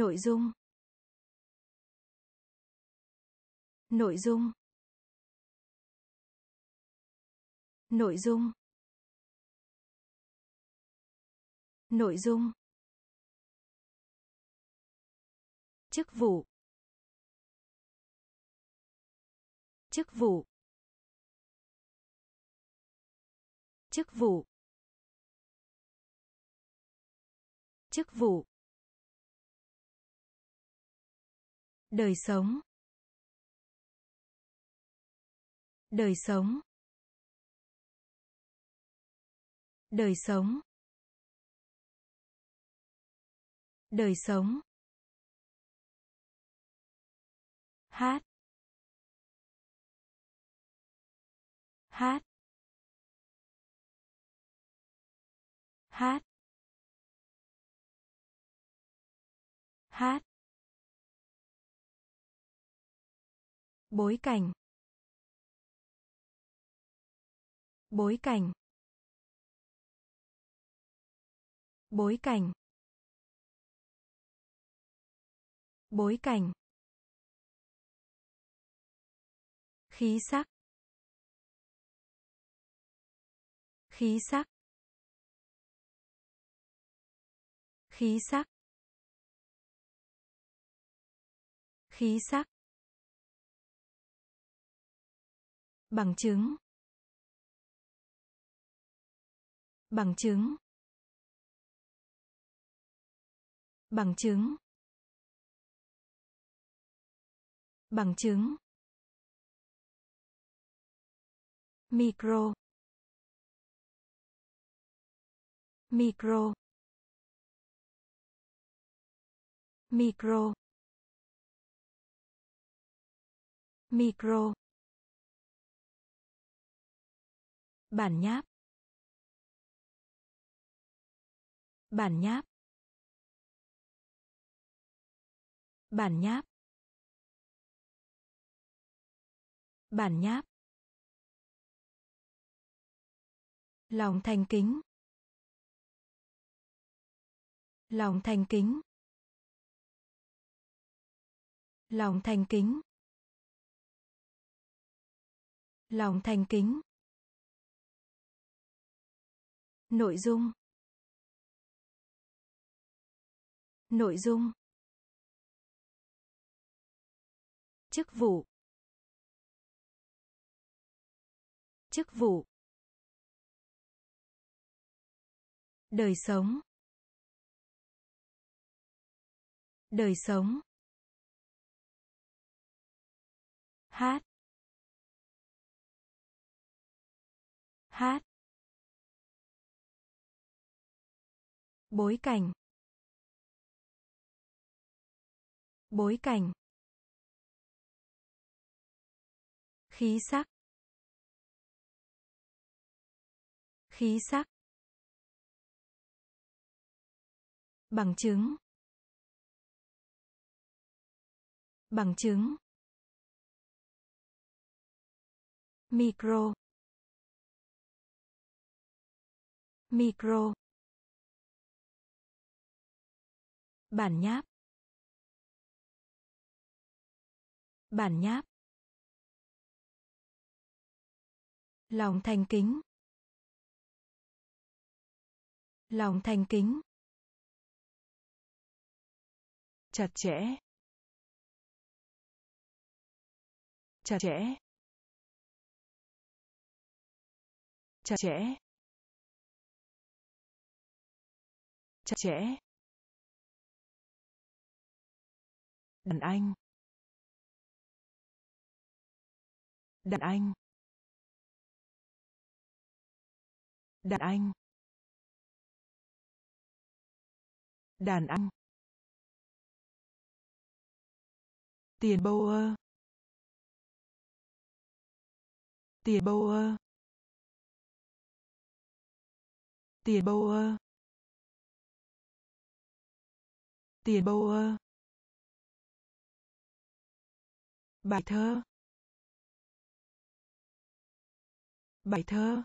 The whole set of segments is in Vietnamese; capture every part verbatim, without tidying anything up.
Nội dung. Nội dung. Nội dung. Nội dung. Chức vụ. Chức vụ. Chức vụ. Chức vụ. Đời sống. Đời sống. Đời sống. Đời sống. Hát. Hát. Hát. Hát. Bối cảnh. Bối cảnh. Bối cảnh. Bối cảnh. Khí sắc. Khí sắc. Khí sắc. Khí sắc. Bằng chứng. Bằng chứng. Bằng chứng. Bằng chứng. Micro. Micro. Micro. Micro. Bản nháp. Bản nháp. Bản nháp. Bản nháp. Lòng thành kính. Lòng thành kính. Lòng thành kính. Lòng thành kính. Nội dung. Nội dung. Chức vụ. Chức vụ. Đời sống. Đời sống. Hát. Hát. Bối cảnh. Bối cảnh. Khí sắc. Khí sắc. Bằng chứng. Bằng chứng. Micro. Micro. Bản nháp. Bản nháp. Lòng thành kính. Lòng thành kính. Chặt chẽ. Chặt chẽ. Chặt chẽ. Chặt chẽ. Đàn anh. Đàn anh. Đàn anh. Đàn anh. Tiền bô ơ. Tiền bô ơ. Tiền bô ơ. Tiền bô ơ. Bài thơ. Bài thơ.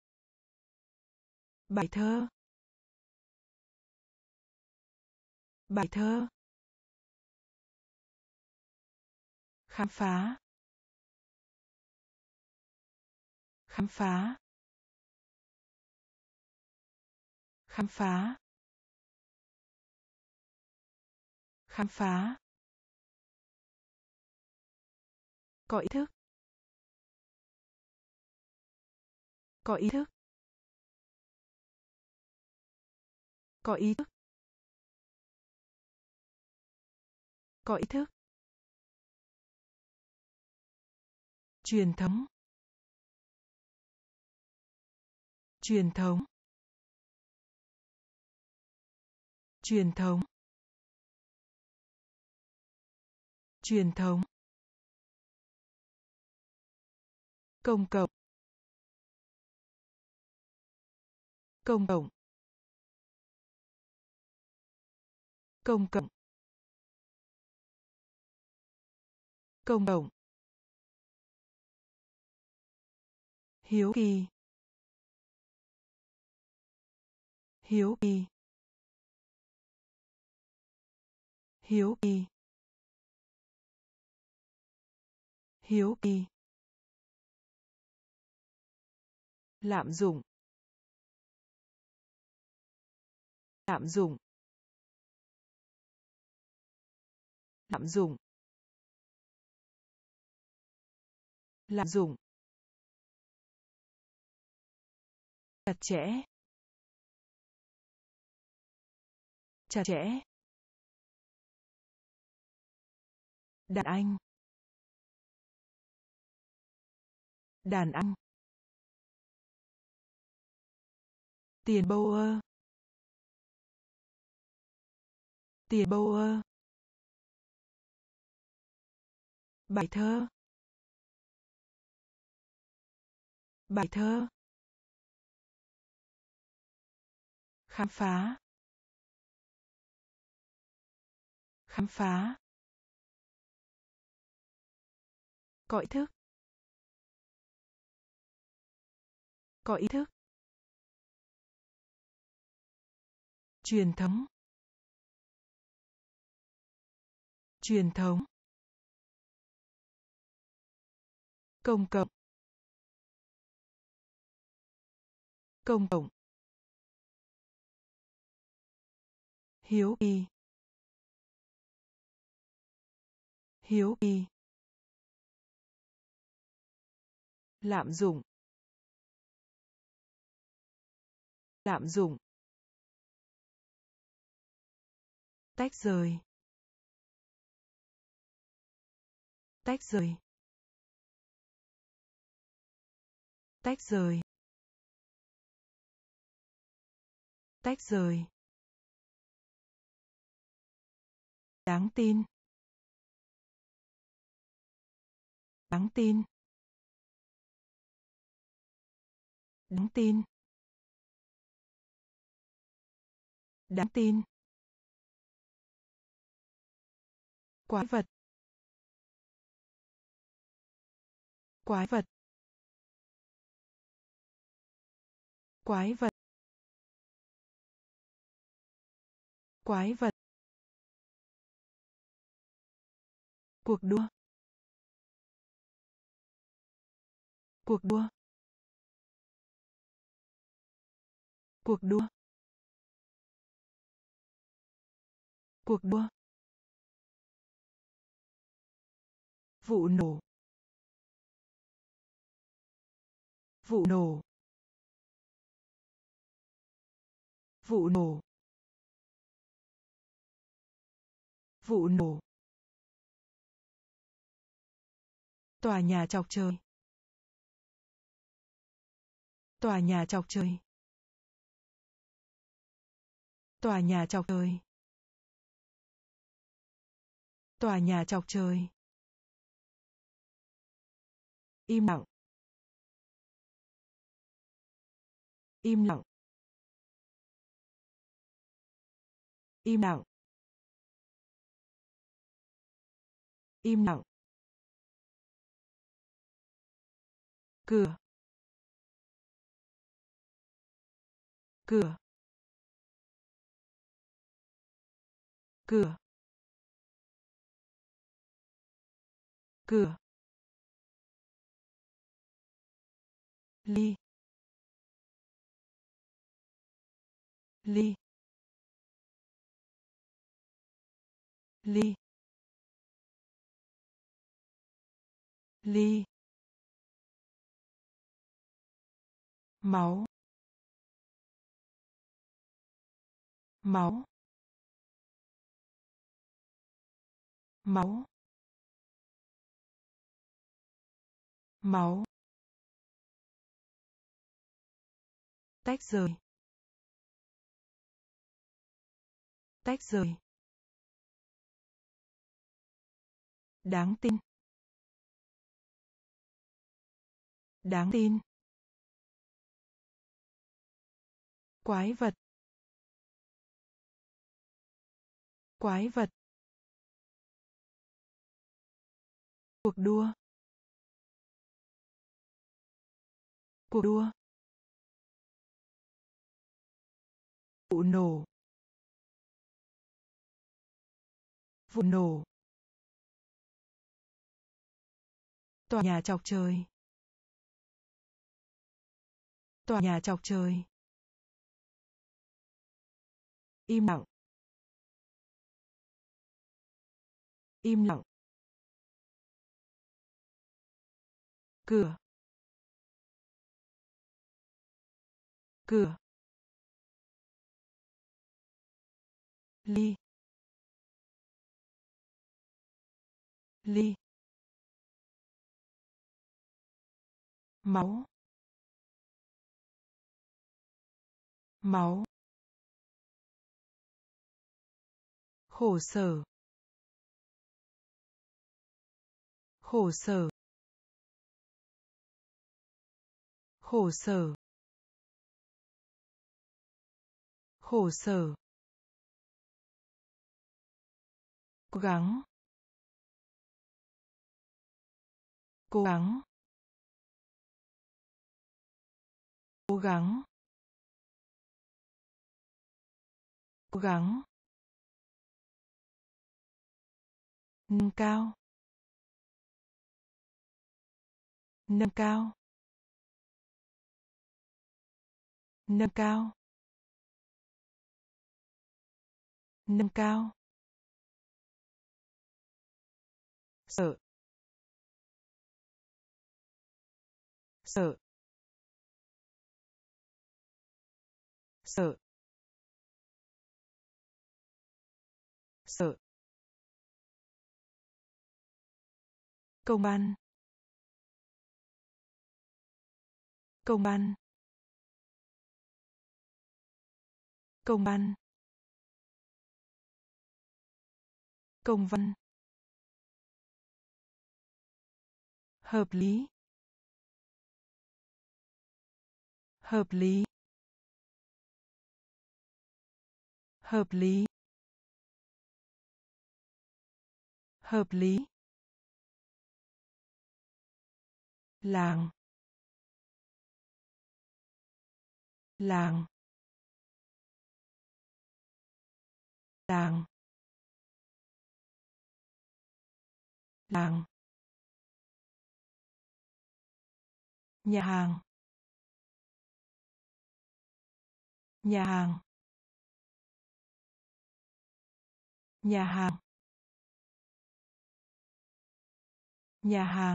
Bài thơ. Bài thơ. Khám phá. Khám phá. Khám phá. Khám phá. Có ý thức. Có ý thức. Có ý thức. Có ý thức. Truyền thống. Truyền thống. Truyền thống. Truyền thống. Công cộng. Công cộng. Công cộng. Công cộng. Hiếu kỳ. Hiếu kỳ. Hiếu kỳ. Hiếu kỳ. Lạm dụng. Lạm dụng. Lạm dụng. Lạm dụng. Chặt chẽ. Chặt chẽ. Đàn anh. Đàn anh. Tiền bô ơ. Tiền bô ơ. Bài thơ. Bài thơ. Khám phá. Khám phá. Có ý thức. Có ý thức. Truyền thống. Truyền thống. Công cộng. Công cộng. Hiếu kỳ. Hiếu kỳ. Lạm dụng. Lạm dụng. Tách rời. Tách rời. Tách rời. Tách rời. Đáng tin. Đáng tin. Đáng tin. Đáng tin. Quái vật. Quái vật. Quái vật. Quái vật. Cuộc đua. Cuộc đua. Cuộc đua. Cuộc đua. Vụ nổ. Vụ nổ. Vụ nổ. Vụ nổ. Tòa nhà chọc trời. Tòa nhà chọc trời. Tòa nhà chọc trời. Tòa nhà chọc trời. Im lặng. Im lặng. Im lặng. Im lặng. Cửa. Cửa. cửa, cửa, ly, ly, ly, ly, máu, máu, máu, máu, tách rời, tách rời, đáng tin, đáng tin, quái vật, quái vật, cuộc đua, cuộc đua, vụ nổ, vụ nổ, tòa nhà chọc trời, tòa nhà chọc trời, im lặng, im lặng, cửa, cửa, ly, ly, máu, máu, khổ sở, khổ sở, khổ sở, khổ sở, cố gắng, cố gắng, cố gắng, cố gắng, nâng cao, nâng cao, nâng cao, nâng cao, sợ, sợ, sợ, sợ, công an, công an, công an, công văn, hợp lý, hợp lý, hợp lý, hợp lý, làng, làng, làng, làng, nhà hàng, nhà hàng, nhà hàng, nhà hàng,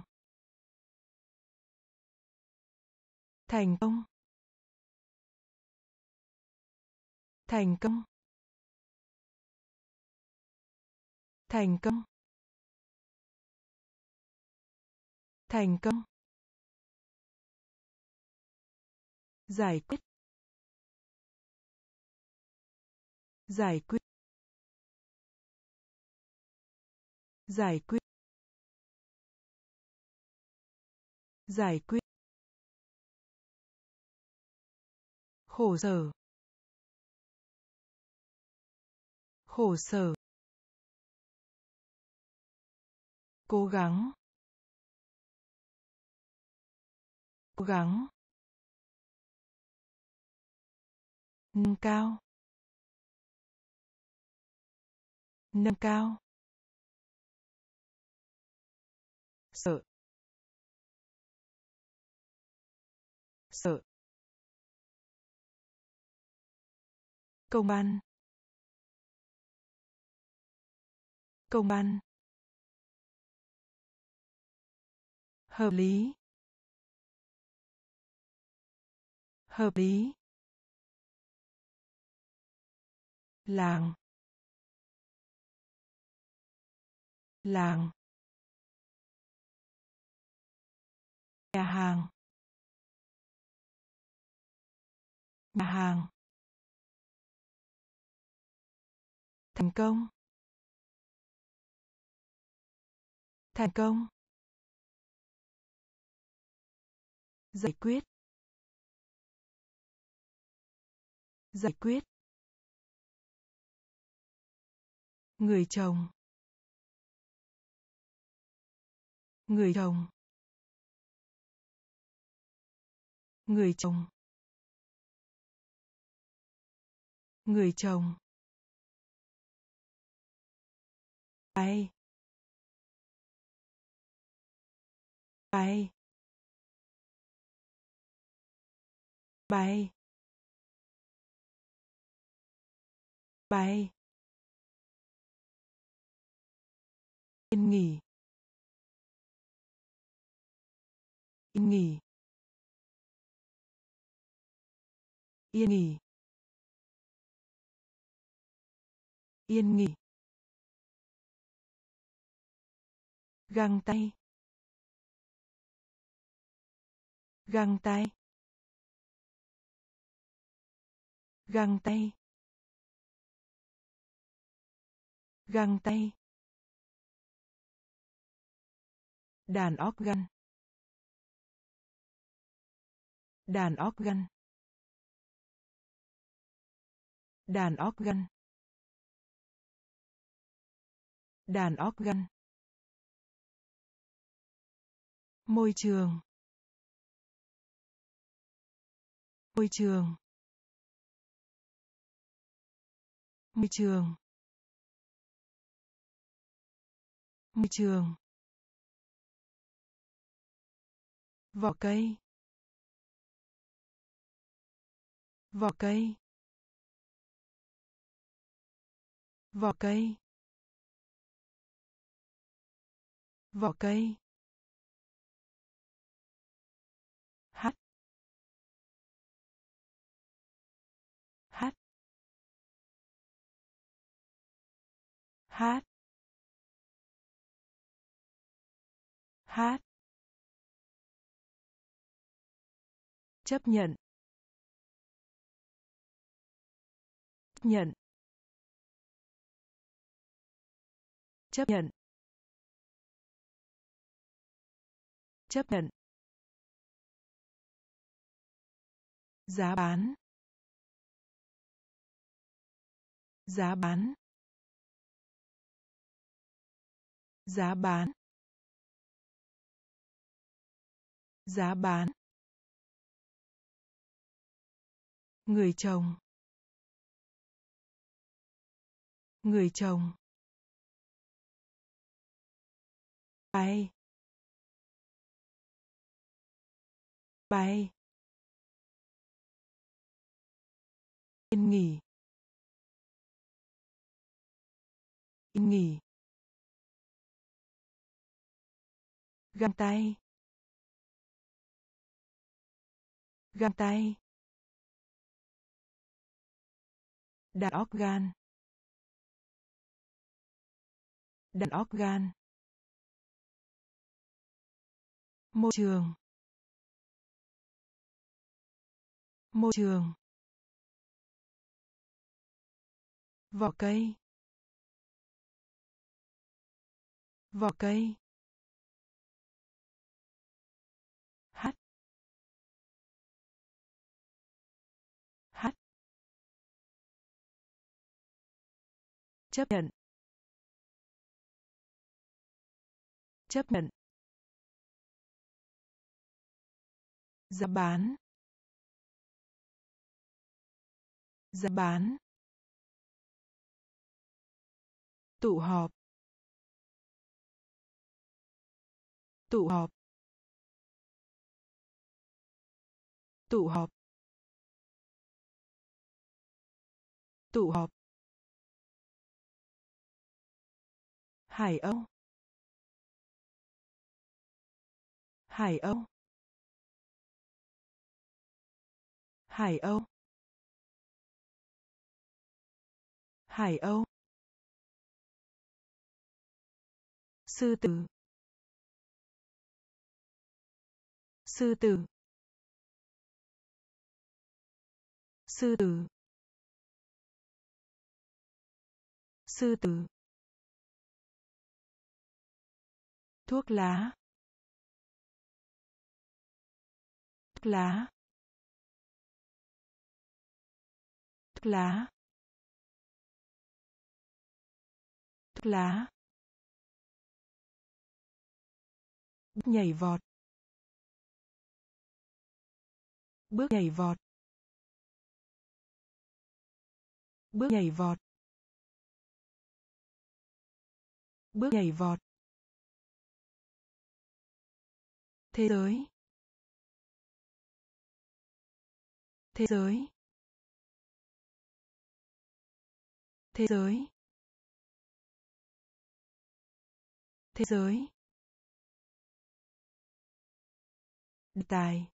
thành công, thành công, thành công, thành công, giải quyết, giải quyết, giải quyết, giải quyết, khổ sở, khổ sở, cố gắng, cố gắng, nâng cao, Nâng cao. Sợ. Sợ. Công văn. Công văn. Hợp lý. Hợp lý. Làng. Làng. Nhà hàng. Nhà hàng. Thành công. Thành công. Giải quyết. Giải quyết. Người chồng. Người chồng. Người chồng. Người chồng. Bay. Bay. Bay. Bay. Yên nghỉ. Yên nghỉ. Yên nghỉ. Yên nghỉ. Găng tay. Găng tay. Găng tay. Găng tay. Đàn organ. Đàn organ. Đàn organ. Đàn organ. Môi trường. Môi trường. Môi trường. Môi trường. Vỏ cây. Vỏ cây. Vỏ cây. Vỏ cây. Hát. Hát. Hát. Hát. Chấp nhận. Chấp nhận. Chấp nhận. Chấp nhận. Giá bán. Giá bán. Giá bán. Giá bán. Người chồng. Người chồng. Bay. Bay. Yên nghỉ. Yên nghỉ. Găng tay. Găng tay. Đàn organ. Đàn organ. Môi trường. Môi trường. Vỏ cây. Vỏ cây. Hát. Hát. Chấp nhận. Chấp nhận. Giá bán. Giá bán. tụ họp, tụ họp, tụ họp, tụ họp. Hải Âu, Hải Âu, Hải Âu, Hải Âu. Sư tử, sư tử, sư tử, sư tử. Thuốc lá, thuốc lá, thuốc lá, thuốc lá. Bước nhảy vọt, bước nhảy vọt, bước nhảy vọt, bước nhảy vọt. Thế giới, thế giới, thế giới, thế giới. Đề tài,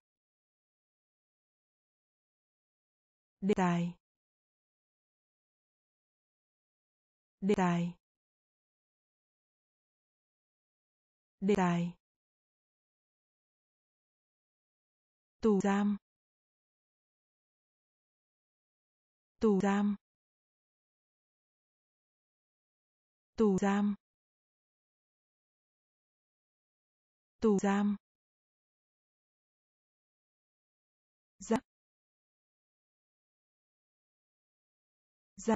đề tài, đề tài, đề tài. Tù giam, tù giam, tù giam, tù giam. Rắc, rắc,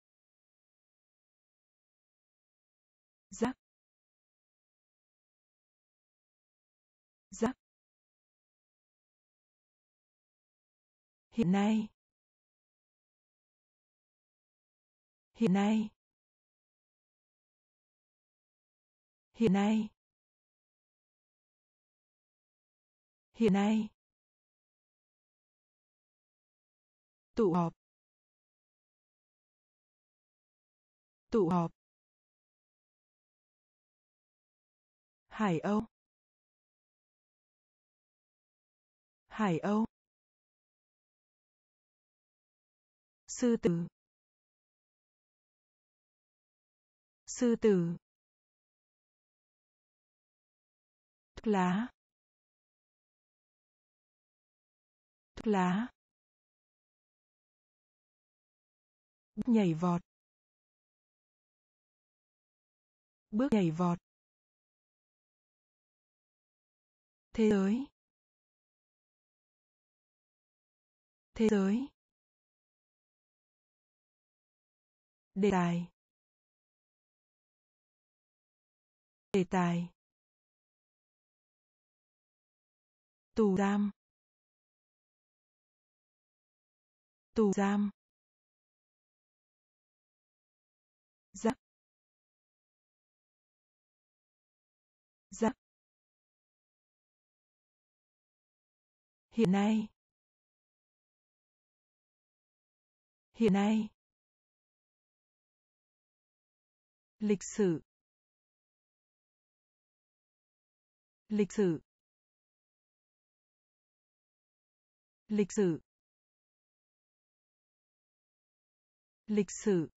rắc, rắc. Hiện nay, hiện nay, hiện nay, hiện nay. Tụ họp, tụ họp. Hải Âu, Hải Âu. Sư tử, sư tử. Thuốc lá, thuốc lá. Bước nhảy vọt, bước nhảy vọt. Thế giới, thế giới. Đề tài, đề tài. Tù giam, tù giam. Rắc, rắc. Hiện nay, hiện nay. Lịch sử, lịch sử, lịch sử, lịch sử.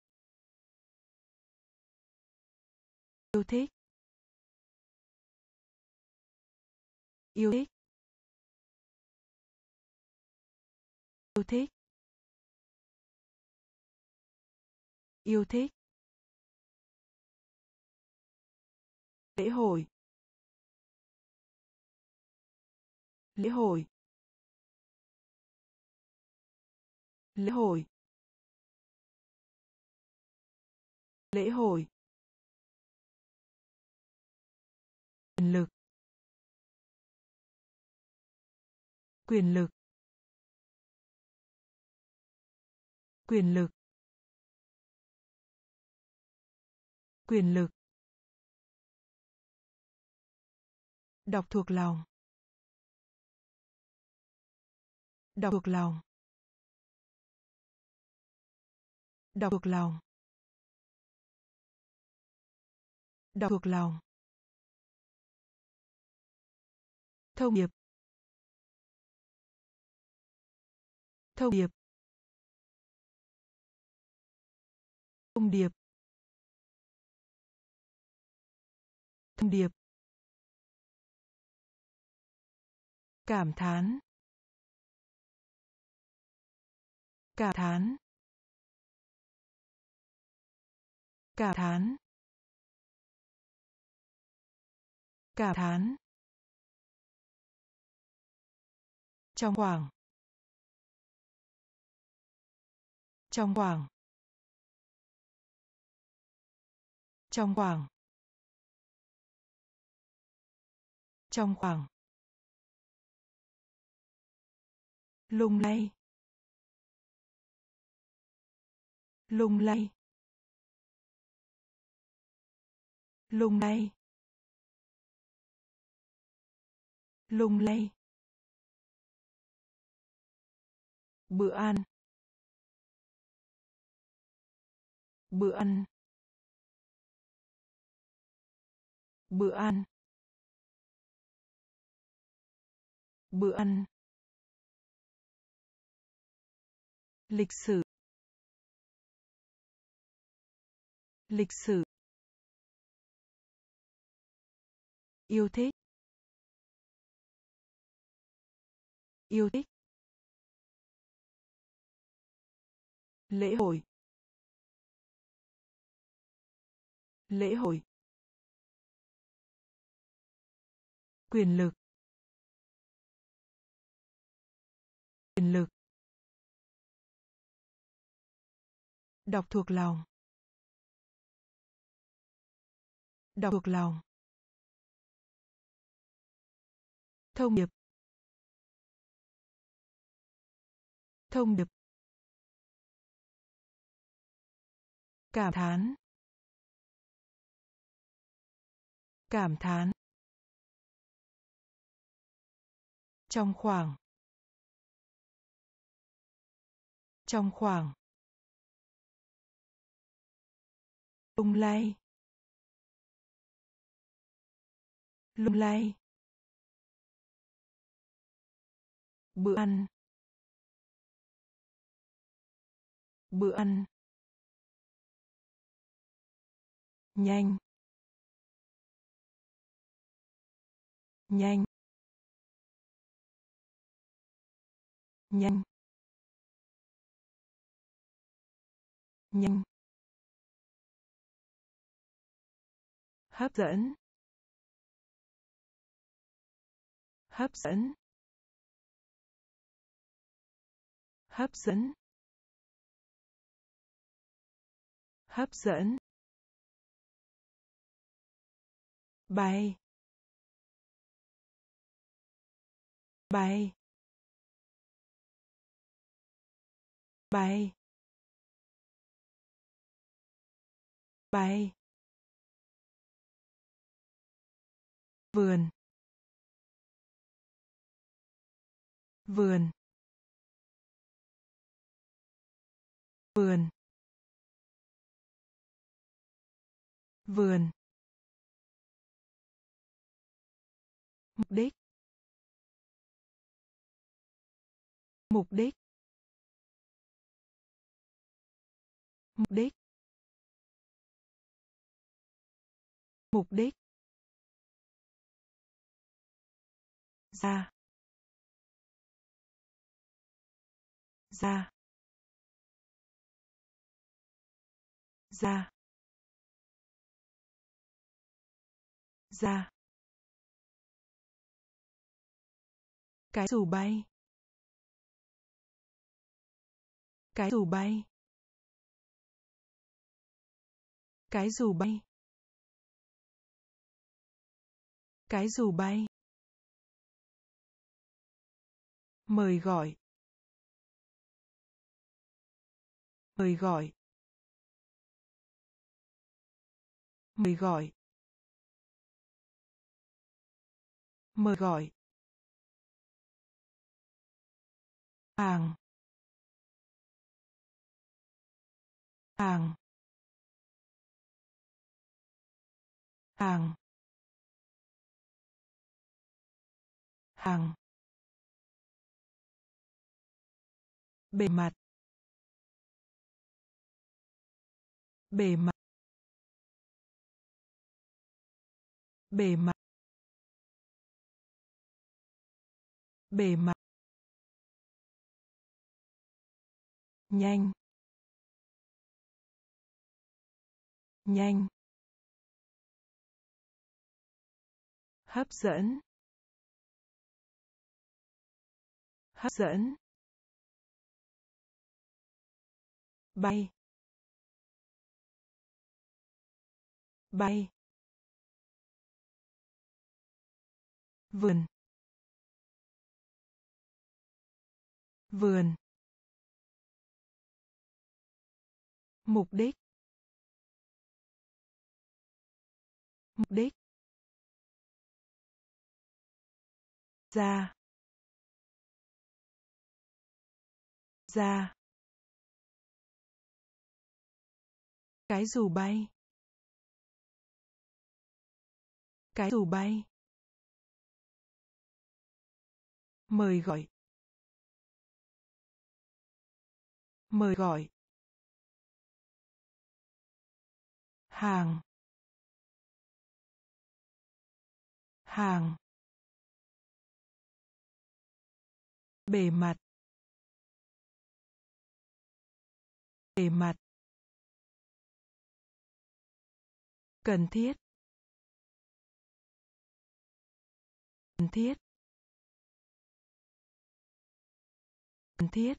Yêu thích, yêu thích, yêu thích, yêu thích. Lễ hội, lễ hội, lễ hội, lễ hội. Quyền lực, quyền lực, quyền lực. Quyền lực. Đọc thuộc lòng. Đọc thuộc lòng. Đọc thuộc lòng. Đọc thuộc lòng. Thông điệp. Thông điệp. Thông điệp. Thông điệp. Cảm thán. Cảm thán. Cảm thán. Cảm thán. Trong khoảng. Trong khoảng. Trong khoảng. Trong khoảng. Lung lay. Lung lay. Lung lay. Lung lay. Bữa ăn. Bữa ăn. Bữa ăn. Bữa ăn. Lịch sử. Lịch sử. Yêu thích. Yêu thích. Lễ hội. Lễ hội. Quyền lực. Quyền lực. Đọc thuộc lòng. Đọc thuộc lòng. Thông điệp. Thông điệp. Cảm thán. Cảm thán. Trong khoảng. Trong khoảng. Lung lay. Lung lay. Bữa ăn. Bữa ăn. Nhanh. Nhanh. Nhanh. Nhanh. Hấp dẫn. Hấp dẫn. Hấp dẫn. Hấp dẫn. Bay. Bay. Bay. Bay. Vườn. Vườn. Vườn. Vườn. Mục đích. Mục đích. Mục đích. Mục đích. Ra. Ra. Ra. Ra. Cái dù bay. Cái dù bay. Cái dù bay. Cái dù bay. Mời gọi. Mời gọi. Mời gọi. Mời gọi. Hàng. Hàng. Hàng. Hàng. Bề mặt. Bề mặt. Bề mặt. Bề mặt. Nhanh. Nhanh. Hấp dẫn. Hấp dẫn. Bay. Bay. Vườn. Vườn. Mục đích. Mục đích. Ra. Ra. Cái dù bay. Cái dù bay. Mời gọi. Mời gọi. Hàng. Hàng. Bề mặt. Bề mặt. Cần thiết. Cần thiết. Cần thiết.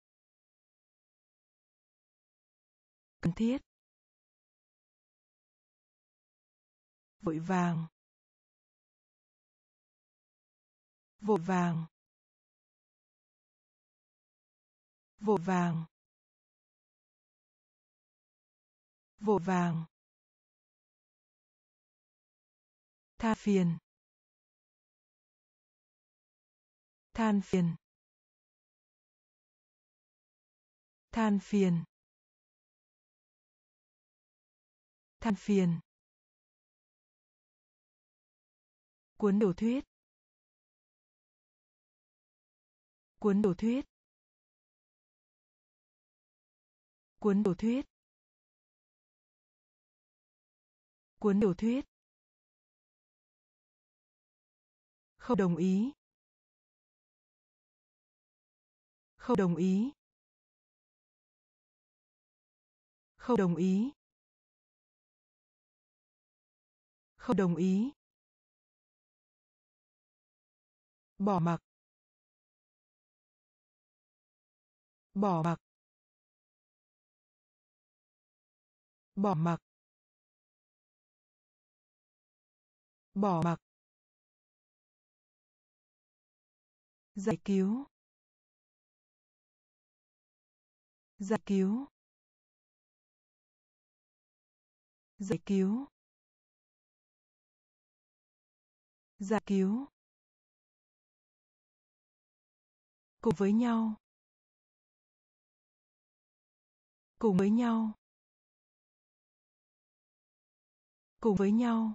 Cần thiết. Vội vàng. Vội vàng. Vội vàng. Vội vàng. Than phiền. Than phiền. Than phiền. Than phiền. Cuốn tiểu thuyết. Cuốn tiểu thuyết. Cuốn tiểu thuyết. Cuốn tiểu thuyết. Không đồng ý. Không đồng ý. Không đồng ý. Không đồng ý. Bỏ mặc. Bỏ mặc. Bỏ mặc. Bỏ mặc. Giải cứu. Giải cứu. Giải cứu. Giải cứu. Cùng với nhau. Cùng với nhau. Cùng với nhau.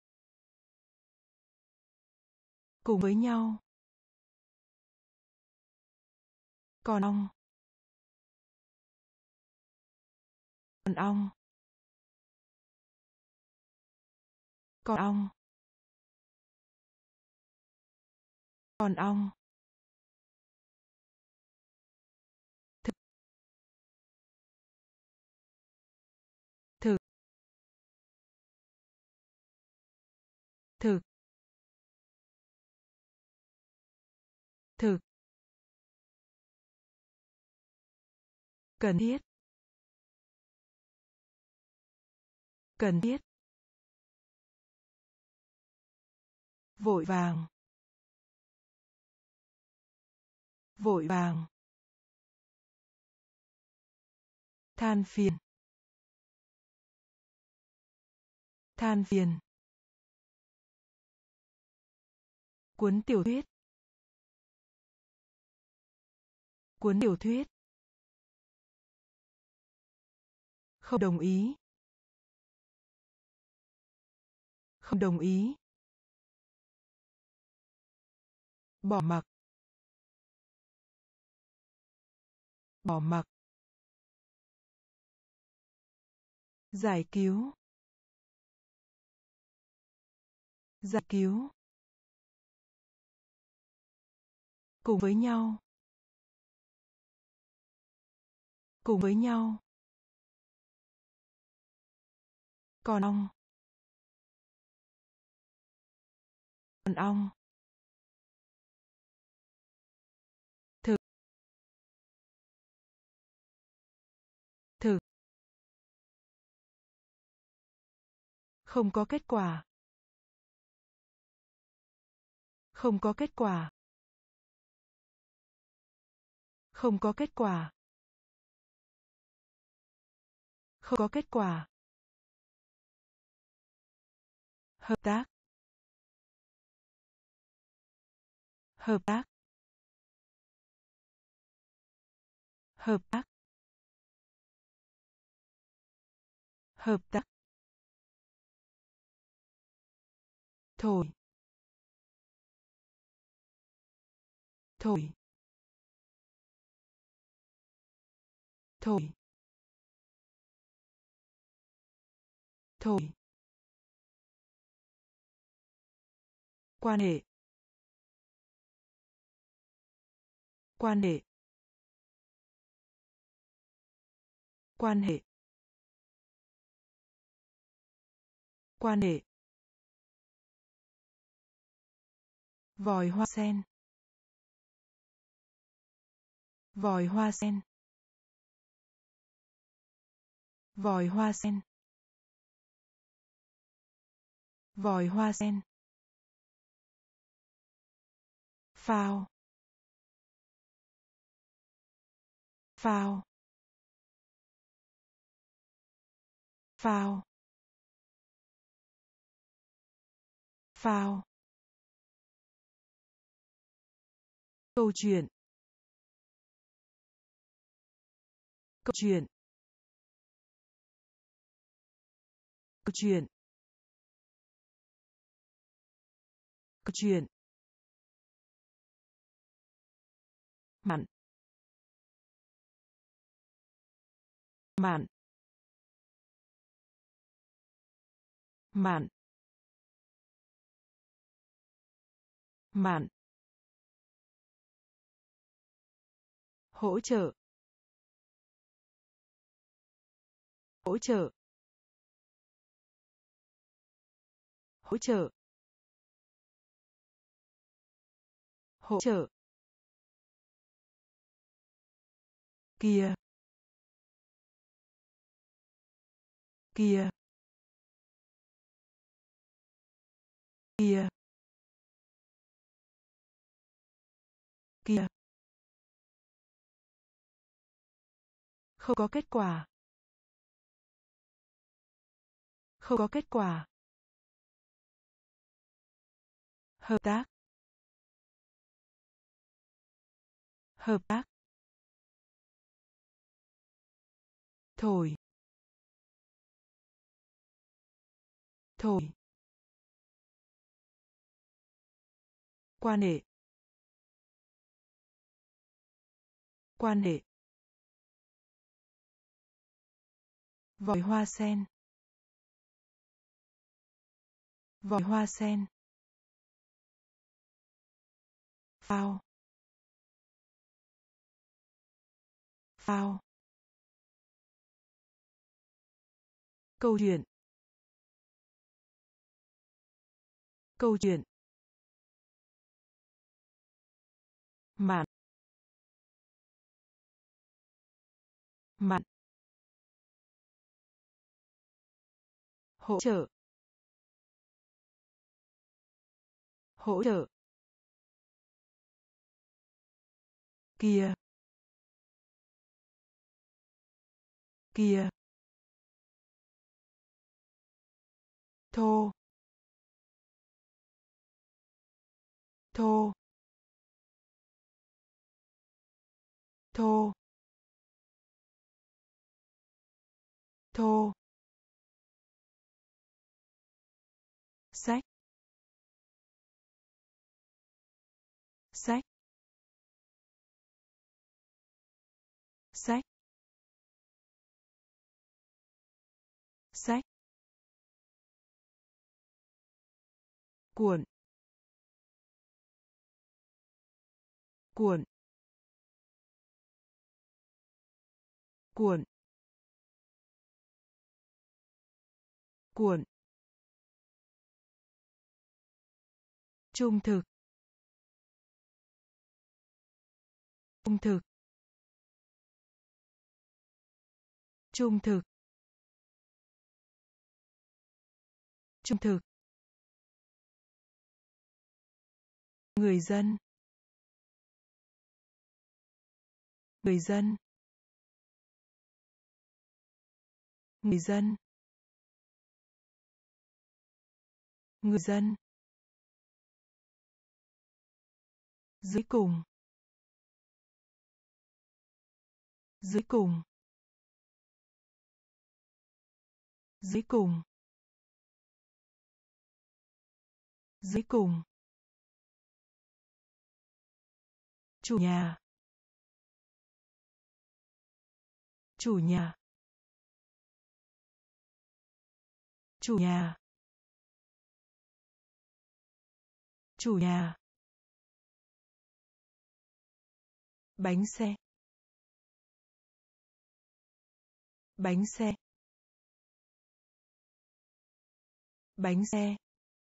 Cùng với nhau. Còn ong. Còn ong. Còn ong. Còn ong. Thực. Thực. Thực. Thực. Cần thiết. Cần thiết. Vội vàng. Vội vàng. Than phiền. Than phiền. Cuốn tiểu thuyết. Cuốn tiểu thuyết. Không đồng ý. Không đồng ý. Bỏ mặc. Bỏ mặc. Giải cứu. Giải cứu. Cùng với nhau. Cùng với nhau. Còn ong. Còn ong. Thực. Thực. Không có kết quả. Không có kết quả. Không có kết quả. Không có kết quả. Hợp tác. Hợp tác. Hợp tác. Hợp tác. Thổi. Thổi. Thổi. Thổi. Quan hệ. Quan hệ. Quan hệ. Quan hệ. Vòi hoa sen. Vòi hoa sen. Vòi hoa sen. Vòi hoa sen. Phao. Phao. Phao. Phao. Câu chuyện. Câu chuyện. Câu chuyện. Câu chuyện. Mặn. Mặn. Mặn. Mặn. Hỗ trợ. Hỗ trợ. Hỗ trợ. Hỗ trợ. Kia. Kia. Kia. Kia. Không có kết quả. Không có kết quả. Hợp tác. Hợp tác. Thổi. Thổi. Quan hệ. Quan hệ. Vòi hoa sen. Vòi hoa sen. Phao. Phao. Câu chuyện. Câu chuyện. Mặn. Mặn. Hỗ trợ. Hỗ trợ. Kia. Kia. thô thô thô thô sách sách sách sách cuộn cuộn cuộn cuộn trung thực trung thực trung thực trung thực người dân người dân người dân người dân dưới cùng dưới cùng dưới cùng dưới cùng chủ nhà chủ nhà chủ nhà chủ nhà bánh xe bánh xe bánh xe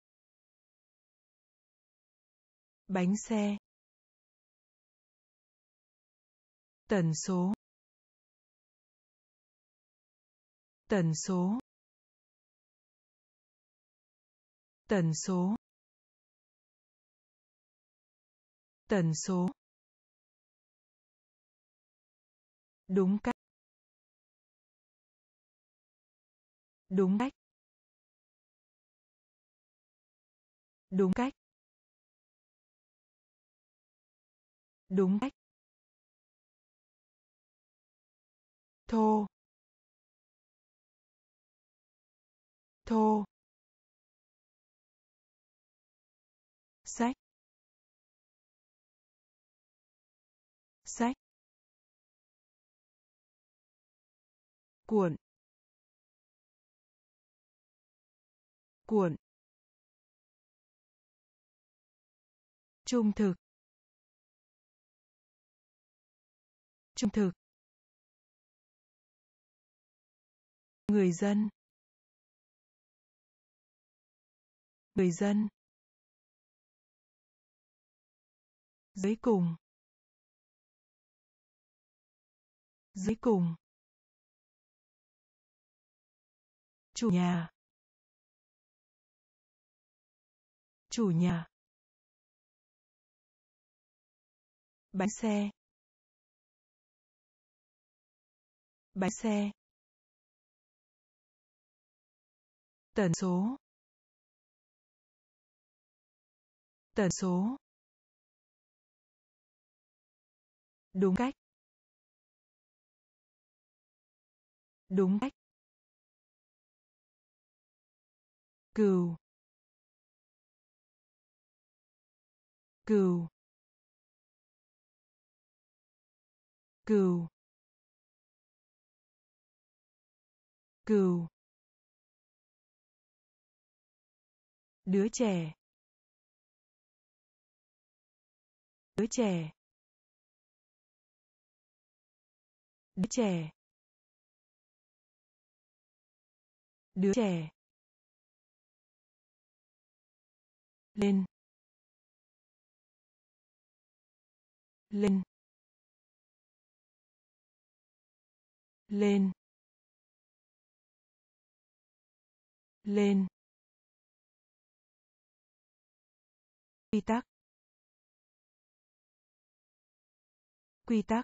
bánh xe tần số tần số tần số tần số đúng cách đúng cách đúng cách đúng cách thô thô sách sách cuộn cuộn trung thực trung thực người dân người dân dưới cùng dưới cùng chủ nhà chủ nhà bánh xe bánh xe tần số tần số đúng cách đúng cách cừu cừu cừu cừu đứa trẻ đứa trẻ đứa trẻ đứa trẻ lên lên lên lên quy tắc quy tắc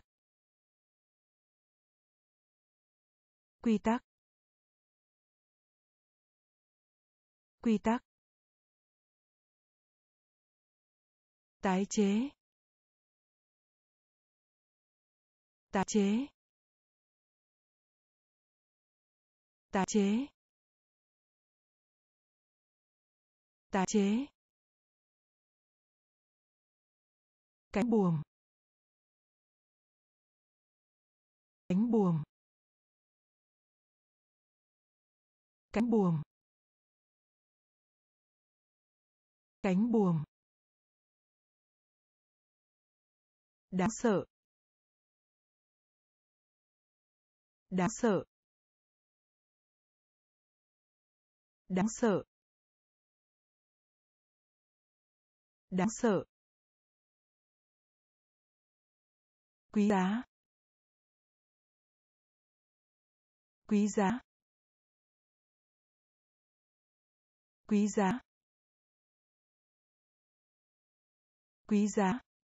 quy tắc quy tắc, tái chế, tái chế, tái chế, tái chế, cánh buồm, cánh buồm, cánh buồm, cánh buồm, đáng sợ, đáng sợ, đáng sợ, đáng sợ, quý giá, quý giá, quý giá, quý giá,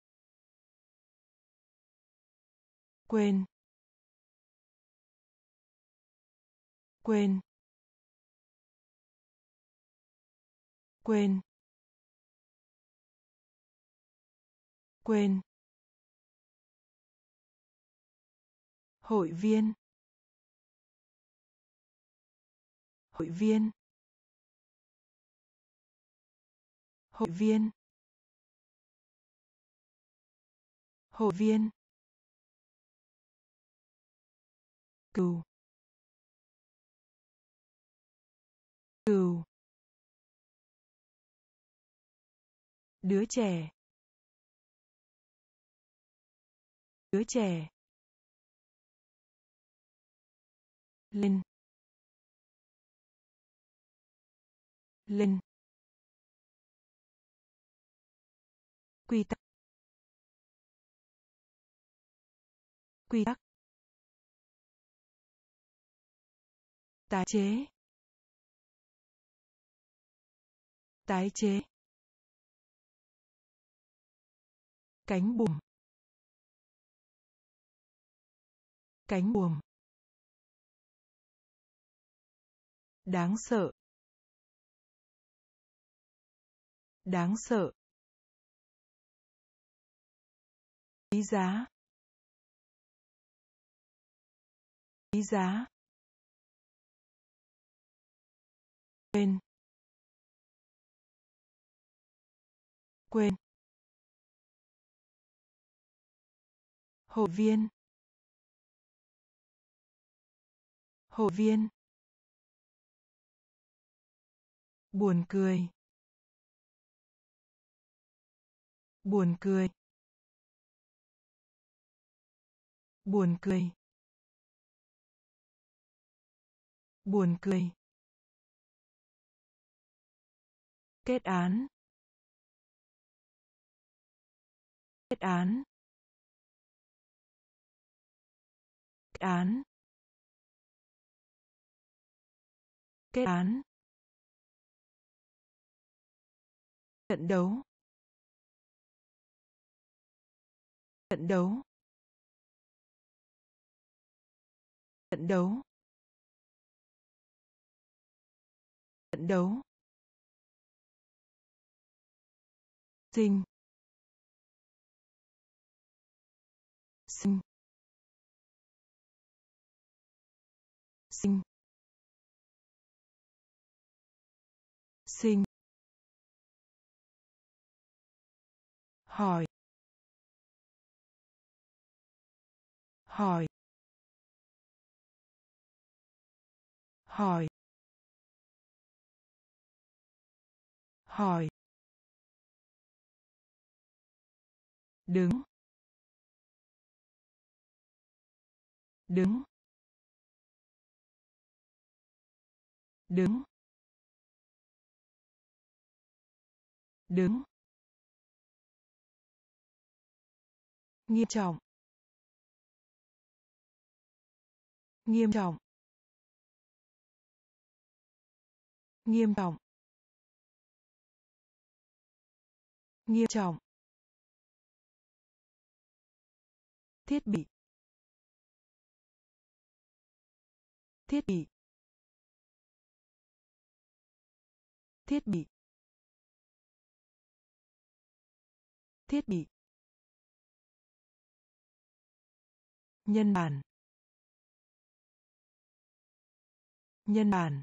quên, quên, quên, quên, hội viên, hội viên, hội viên, hội viên, cừu, cừu, đứa trẻ, đứa trẻ, lên, lên, quy tắc, quy tắc, tái chế, tái chế, cánh buồm, cánh buồm, đáng sợ, đáng sợ, quý giá, quý giá, quên, quên, hội viên, hội viên, buồn cười, buồn cười, buồn cười, buồn cười, kết án, kết án, kết án, kết án, trận đấu, trận đấu, trận đấu, trận đấu, sinh, sinh, sinh, sinh, hỏi, hỏi, hỏi, hỏi, đứng, đứng, đứng, đứng, nghiêm trọng, nghiêm trọng, nghiêm trọng, nghiêm trọng, thiết bị, thiết bị, thiết bị, thiết bị, nhân bản, nhân bản,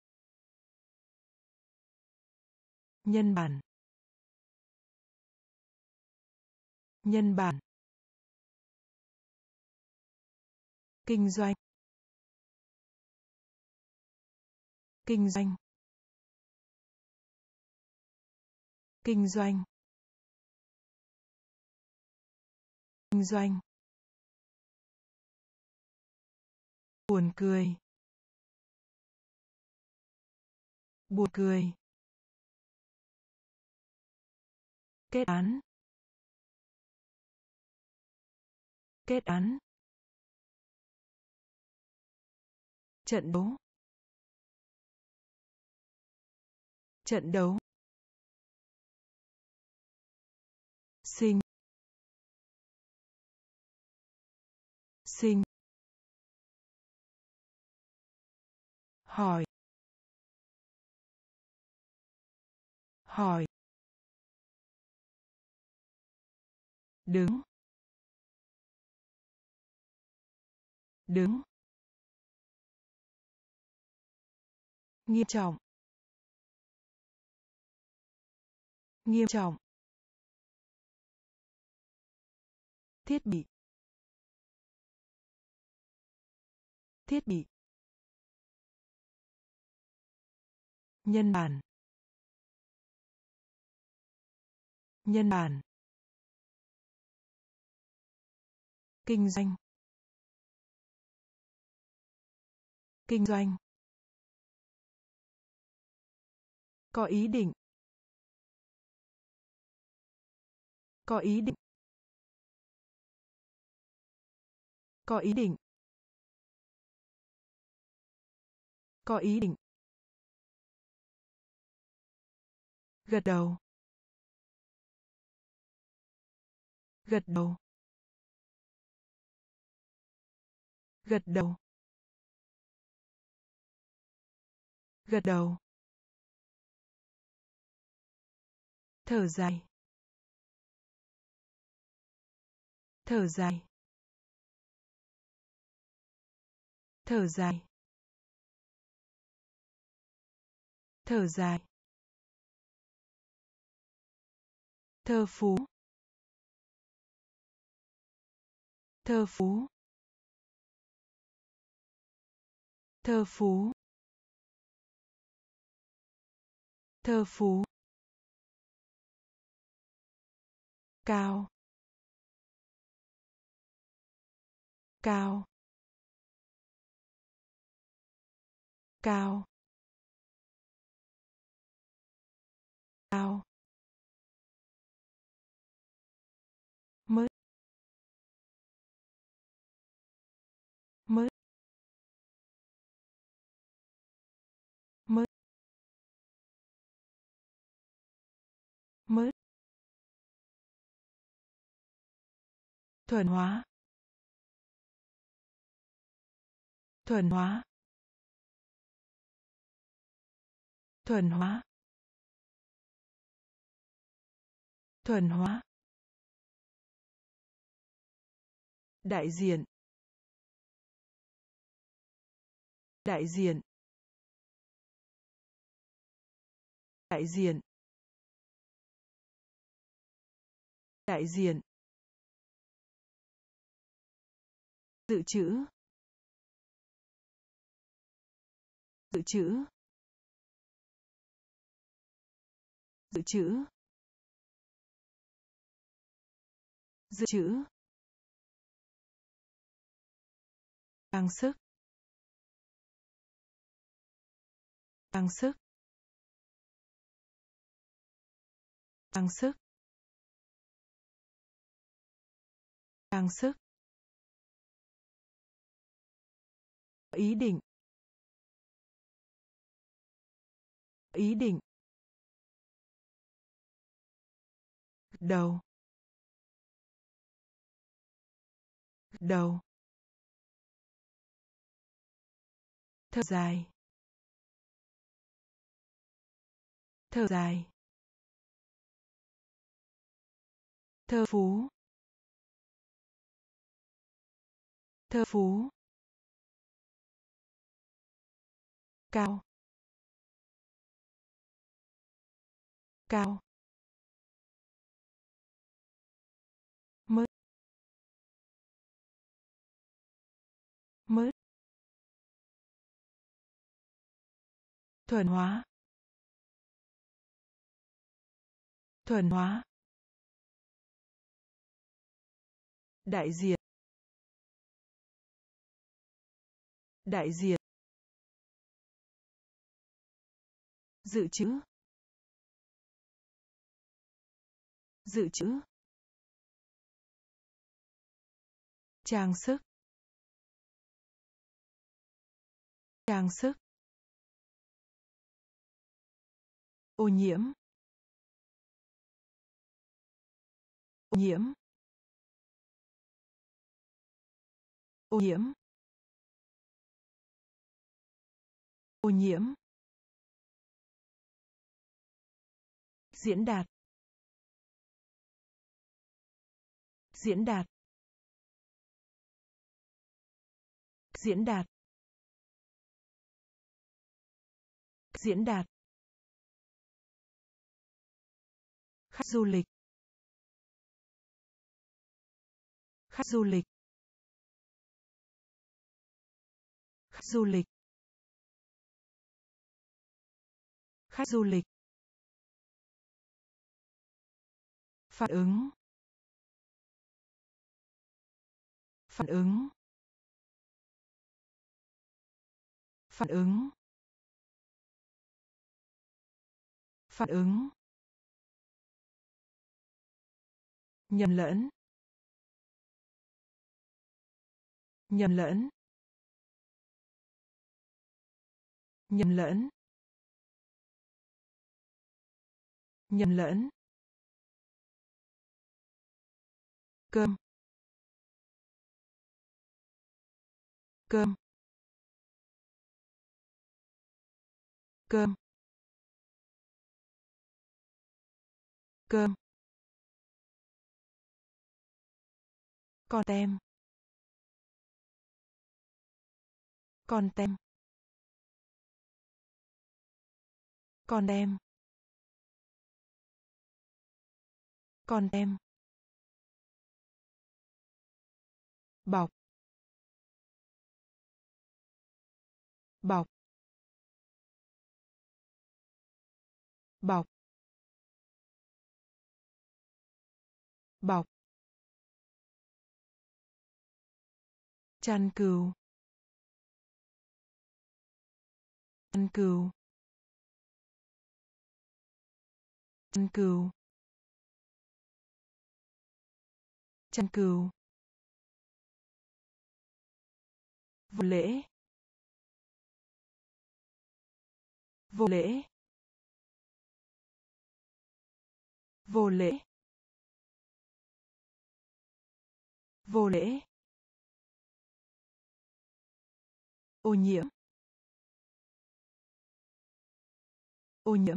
nhân bản, nhân bản, kinh doanh, kinh doanh, kinh doanh, kinh doanh, buồn cười, buồn cười, kết án, kết án, trận đấu, trận đấu, sinh, sinh, hỏi, hỏi, đứng, đứng, nghiêm trọng, nghiêm trọng, thiết bị, thiết bị, nhân bản, nhân bản, kinh doanh, kinh doanh, có ý định, có ý định, có ý định, có ý định, gật đầu, gật đầu, gật đầu, gật đầu, thở dài, thở dài, thở dài, thở dài, thơ phú, thơ phú, thơ phú, thơ phú, cao, cao, cao, cao, mới, mới, mới, mới, thuần hóa, thuần hóa, thuần hóa, thuần hóa, đại diện, đại diện, đại diện, đại diện, dự trữ, dự trữ, dự trữ, dự trữ, trang sức, trang sức, trang sức, trang sức, ý định, ý định, đầu, đầu, thở dài, Thở dài. Thơ phú. Thơ phú. Cao. Cao. Mứt. Mứt. Thuần hóa. Thuần hóa. Đại diện. Đại diện. Dự trữ. Dự trữ. Trang sức. Trang sức. Ô nhiễm. Ô nhiễm. Ô nhiễm. Ô nhiễm. Diễn đạt. Diễn đạt. Diễn đạt. Diễn đạt. Khách du lịch. Khách du lịch. Khách du lịch. Khách du lịch. Phản ứng. Phản ứng. Phản ứng. Phản ứng. Nhầm lẫn. Nhầm lẫn. Nhầm lẫn. Nhầm lẫn. Cơm. Cơm. Cơm. Cơm. Con tem. Con tem. Con tem. Con tem. Bọc. Bọc. Bọc. Bọc. Chăn cừu. Chăn cừu. Chăn cừu. Chăn cừu. Vô lễ. Vô lễ. Vô lễ. Vô lễ. Ô nhiễm. Ô nhiễm.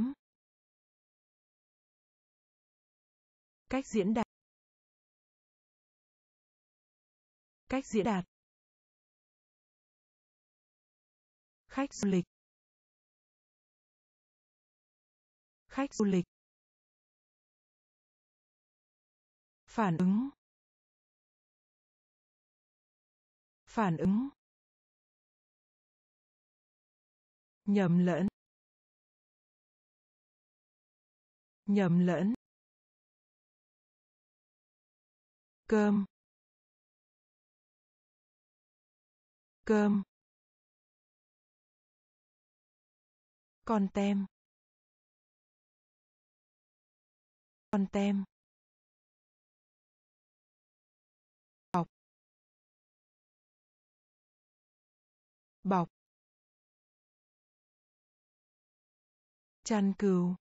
Cách diễn đạt. Cách diễn đạt. Khách du lịch. Khách du lịch. Phản ứng. Phản ứng. Nhầm lẫn. Nhầm lẫn. Cơm. Cơm. Con tem. Con tem. Bọc. Bọc. Chăn cừu.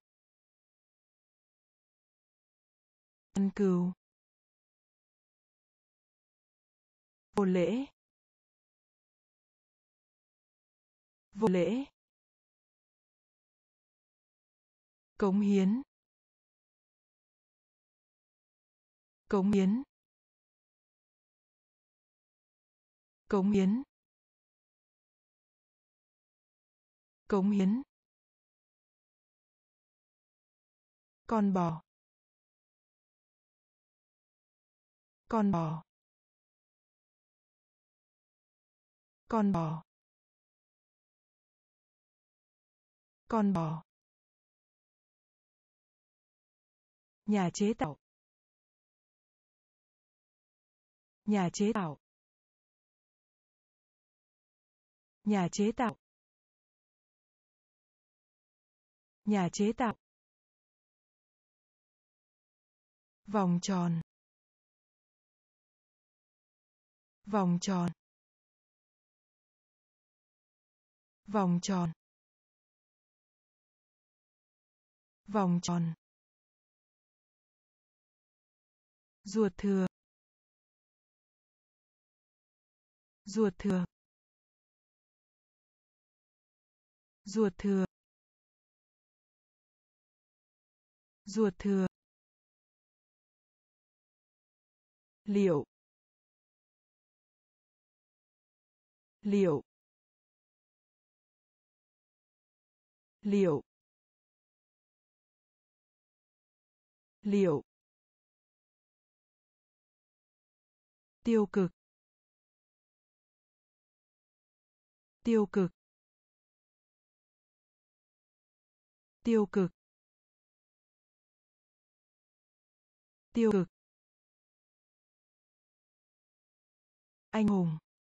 Chăn cừu. Vô lễ. Vô lễ. cống hiến, cống hiến, cống hiến, cống hiến, con bò, con bò, con bò, con bò, nhà chế tạo, nhà chế tạo, nhà chế tạo, nhà chế tạo, vòng tròn, vòng tròn, vòng tròn, vòng tròn, ruột thừa, ruột thừa, ruột thừa, ruột thừa, liệu, liệu, liệu, liệu, tiêu cực, tiêu cực, tiêu cực, tiêu cực, anh hùng,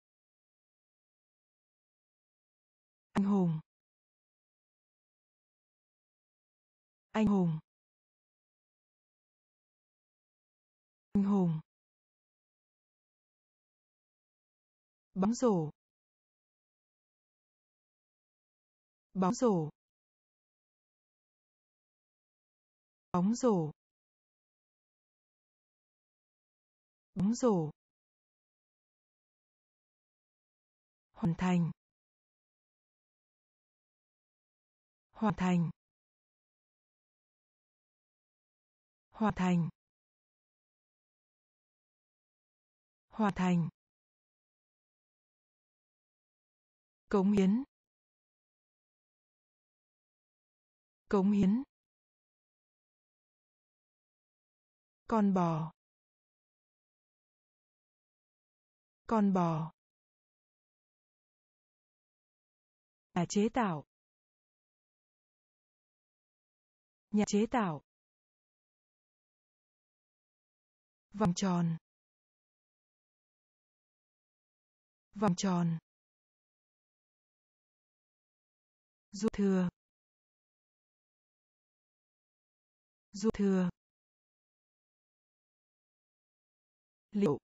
anh hùng, anh hùng, anh hùng, bóng rổ, bóng rổ, bóng rổ, bóng rổ, hoàn thành, hoàn thành, hoàn thành, hoàn thành, cống hiến, cống hiến, con bò, con bò, nhà chế tạo, nhà chế tạo, vòng tròn, vòng tròn, ruột thừa, ruột thừa, liệu,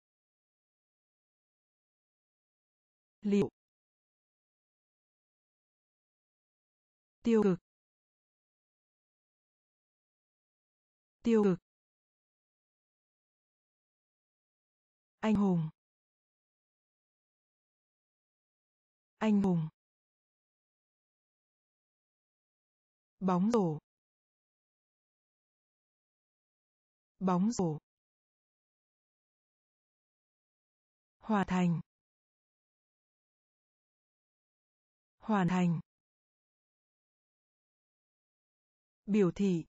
liệu, tiêu cực, tiêu cực, anh hùng, anh hùng, bóng rổ, bóng rổ, hoàn thành, hoàn thành, biểu thị,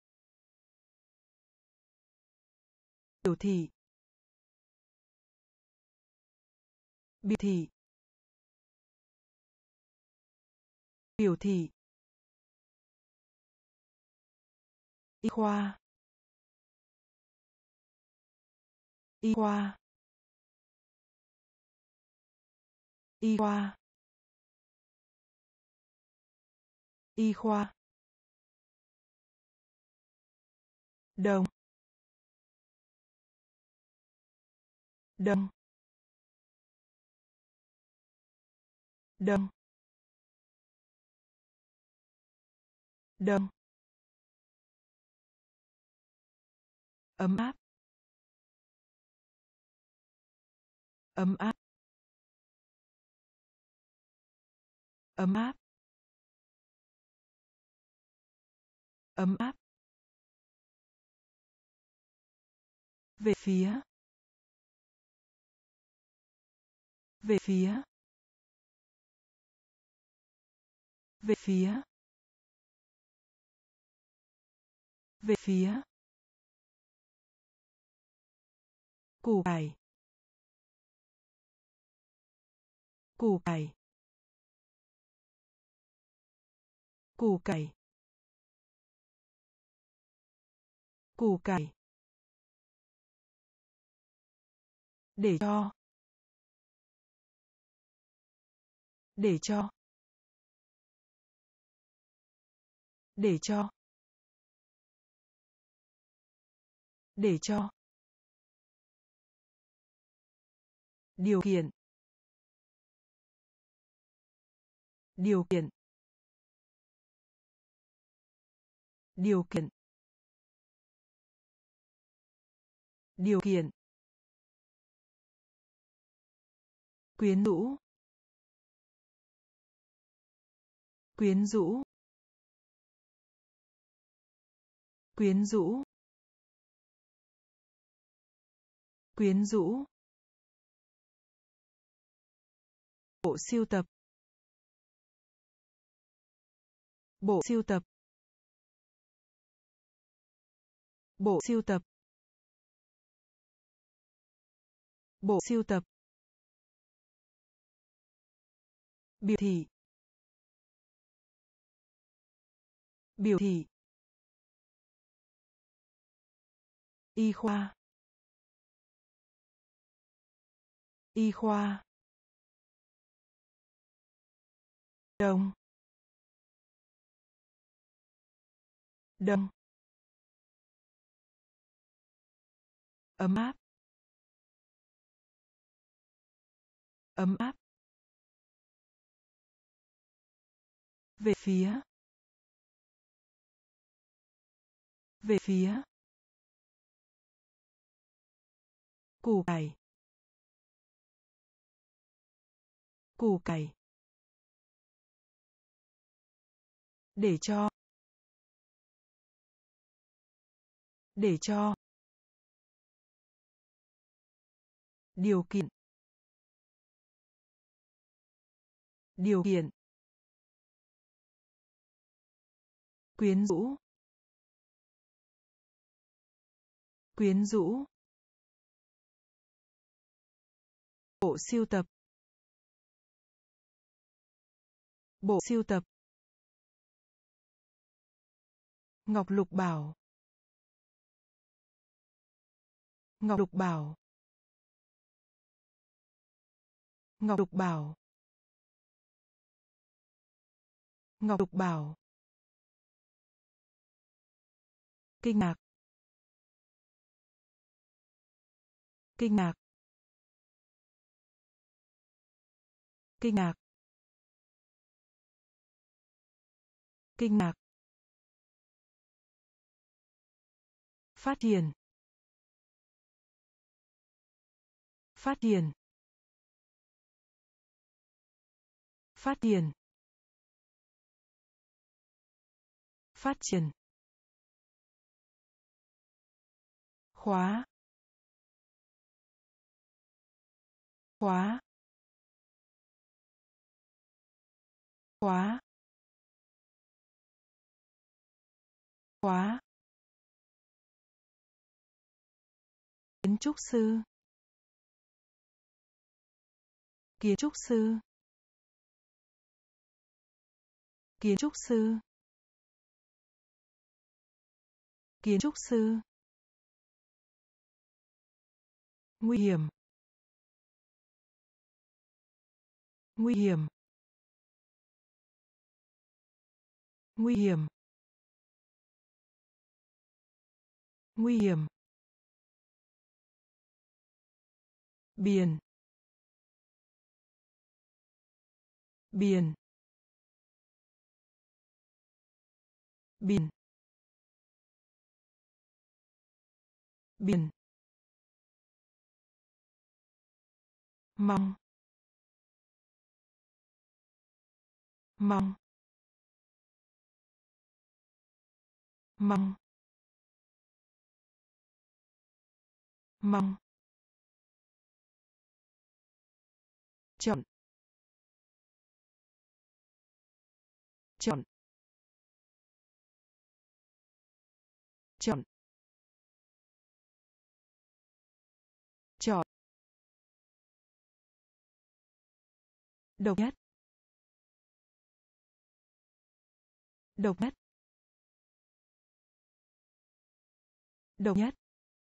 biểu thị, biểu thị, biểu thị, y khoa, y khoa, y khoa, y khoa, đồng, đồng, đồng, đồng, ấm áp, ấm áp, ấm áp, ấm áp, về phía, về phía, về phía, về phía, củ cải, củ cải, củ cải, củ cải, để cho, để cho, để cho, để cho, điều kiện, điều kiện, điều kiện, điều kiện, quyến rũ, quyến rũ, quyến rũ, quyến rũ, bộ sưu tập, bộ sưu tập, bộ sưu tập, bộ sưu tập, biểu thị, biểu thị, y khoa, y khoa, đông, đông, ấm áp, ấm áp, về phía, về phía, củ cải, củ cải, để cho, để cho, điều kiện, điều kiện, quyến rũ, quyến rũ, bộ sưu tập, bộ sưu tập, ngọc lục bảo, ngọc lục bảo, ngọc lục bảo, ngọc lục bảo, kinh ngạc, kinh ngạc, kinh ngạc, kinh ngạc, phát triển, phát triển, phát triển, phát triển, khóa, khóa, khóa, khóa, kiến trúc sư, kiến trúc sư, kiến trúc sư, kiến trúc sư, nguy hiểm, nguy hiểm, nguy hiểm, nguy hiểm, biển, biển, biển, biển, mong, mong, mong mong chọn chọn chọn chọn độc nhất độc nhất độc nhất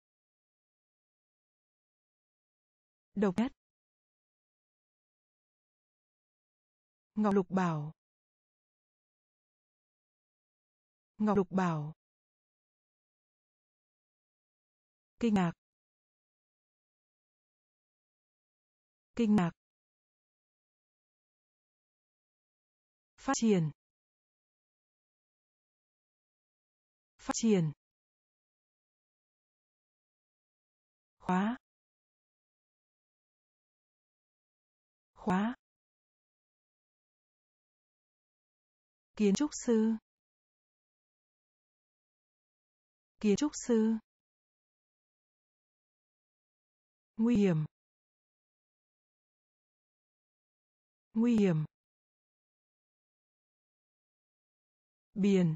độc nhất Ngọc Lục Bảo Ngọc Lục Bảo kinh ngạc kinh ngạc phát triển phát triển khóa khóa kiến trúc sư kiến trúc sư nguy hiểm nguy hiểm biển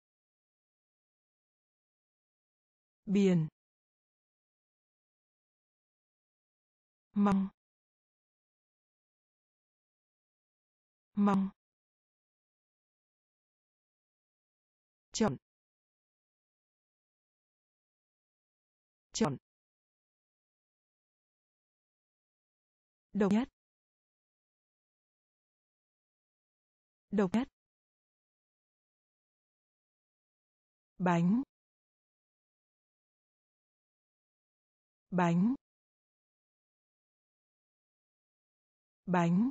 biển mong mong chọn chọn độc nhất độc nhất bánh bánh bánh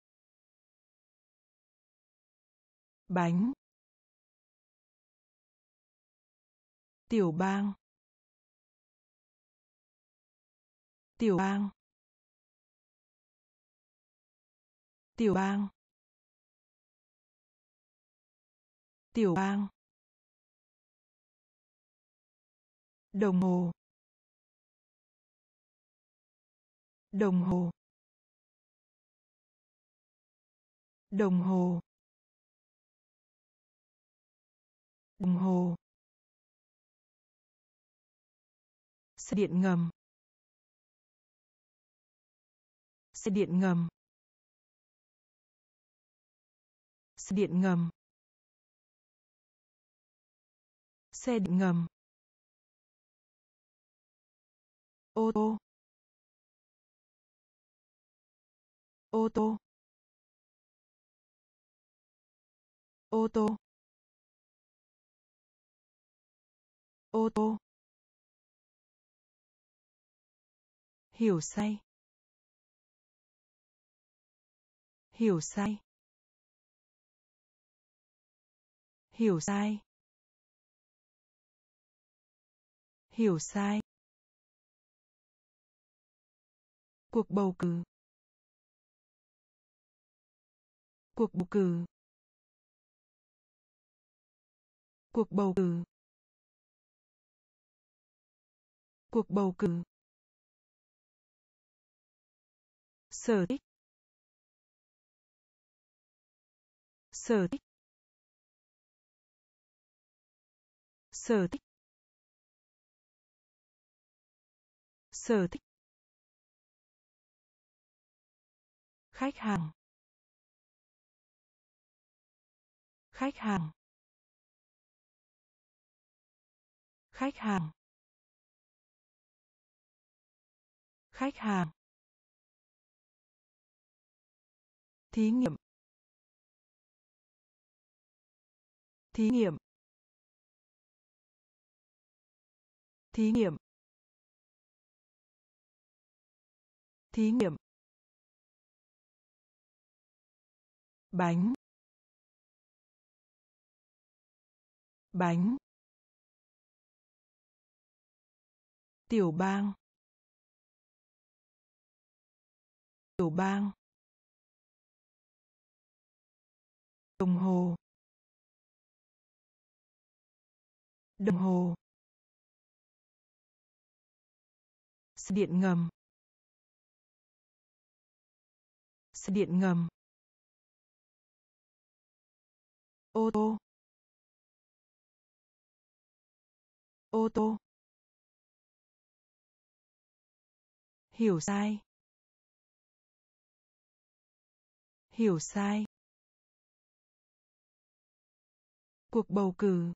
bánh tiểu bang tiểu bang tiểu bang tiểu bang đồng hồ đồng hồ đồng hồ đồng hồ xe điện ngầm xe điện ngầm xe điện ngầm xe điện ngầm ô tô ô tô ô tô ô tô hiểu sai hiểu sai hiểu sai hiểu sai cuộc bầu cử cuộc bầu cử cuộc bầu cử cuộc bầu cử sở thích sở thích sở thích sở thích khách hàng khách hàng khách hàng khách hàng thí nghiệm thí nghiệm thí nghiệm thí nghiệm bánh bánh tiểu bang tiểu bang đồng hồ Đồng hồ. Xe điện ngầm. Xe điện ngầm. Ô tô. Ô tô. Hiểu sai. Hiểu sai. Cuộc bầu cử.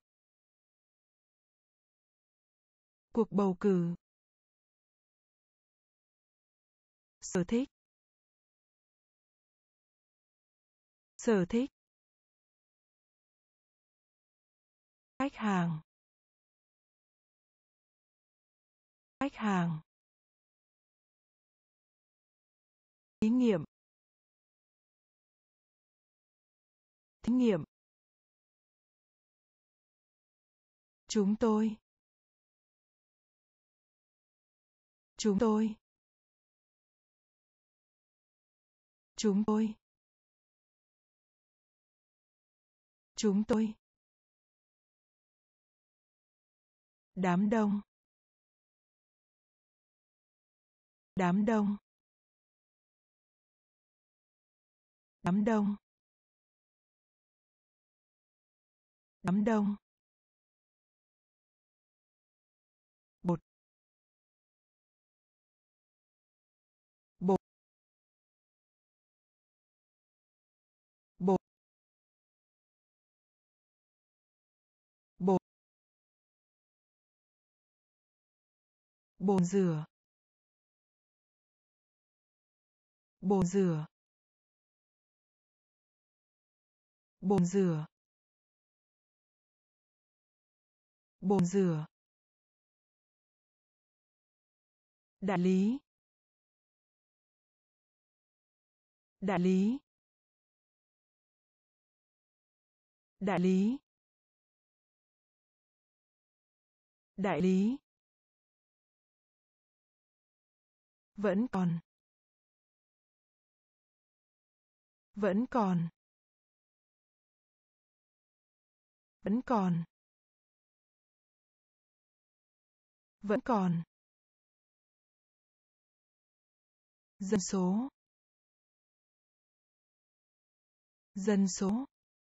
Cuộc bầu cử. Sở thích. Sở thích. Khách hàng. Khách hàng. Thí nghiệm. Thí nghiệm. Chúng tôi. Chúng tôi. Chúng tôi. Chúng tôi. Đám đông. Đám đông. Đám đông. Đám đông. Bột. Bột. Bột. Bột. Bồn rửa. Bồn rửa. Bồn rửa. Bồn rửa. Đại lý. Đại lý. Đại lý. Đại lý. Vẫn còn. Vẫn còn. Vẫn còn. Vẫn còn. Dân số. Dân số.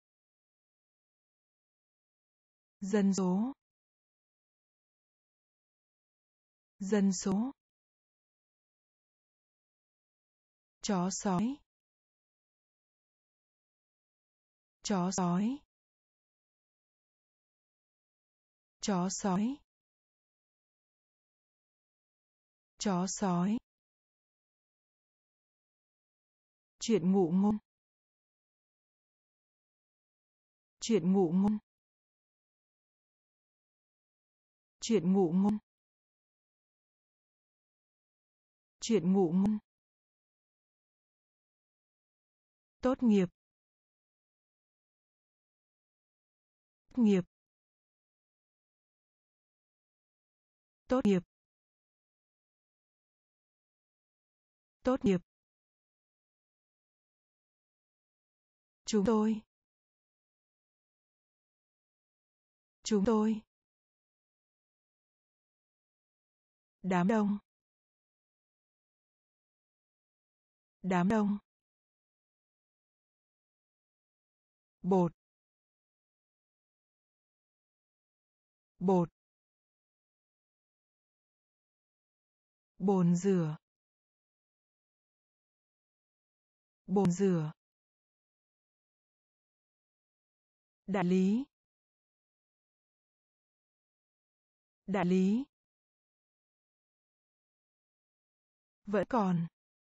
Dân số. Dân số. Chó sói. Chó sói. Chó sói. Chó sói. Chuyện ngụ ngôn. Chuyện ngụ ngôn. Chuyện ngụ ngôn. Chuyện ngụ ngôn. Tốt nghiệp. Tốt nghiệp. Tốt nghiệp. Tốt nghiệp. Chúng tôi. Chúng tôi. Đám đông. Đám đông. Bột. Bột. Bồn rửa. Bồn rửa. Đại lý. Đại lý. Vẫn còn.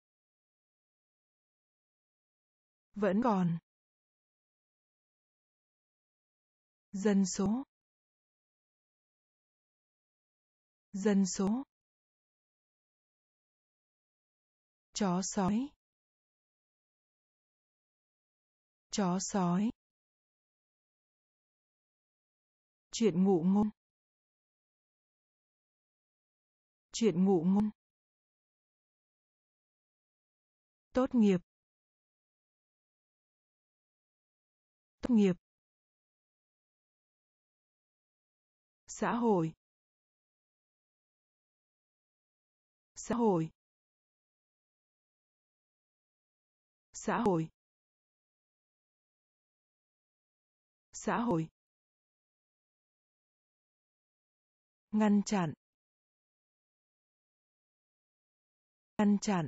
Vẫn còn. Dân số. Dân số. Chó sói. Chó sói. Chuyện ngụ ngôn. Chuyện ngụ ngôn. Tốt nghiệp. Tốt nghiệp. xã hội, xã hội, xã hội, xã hội, ngăn chặn, ngăn chặn,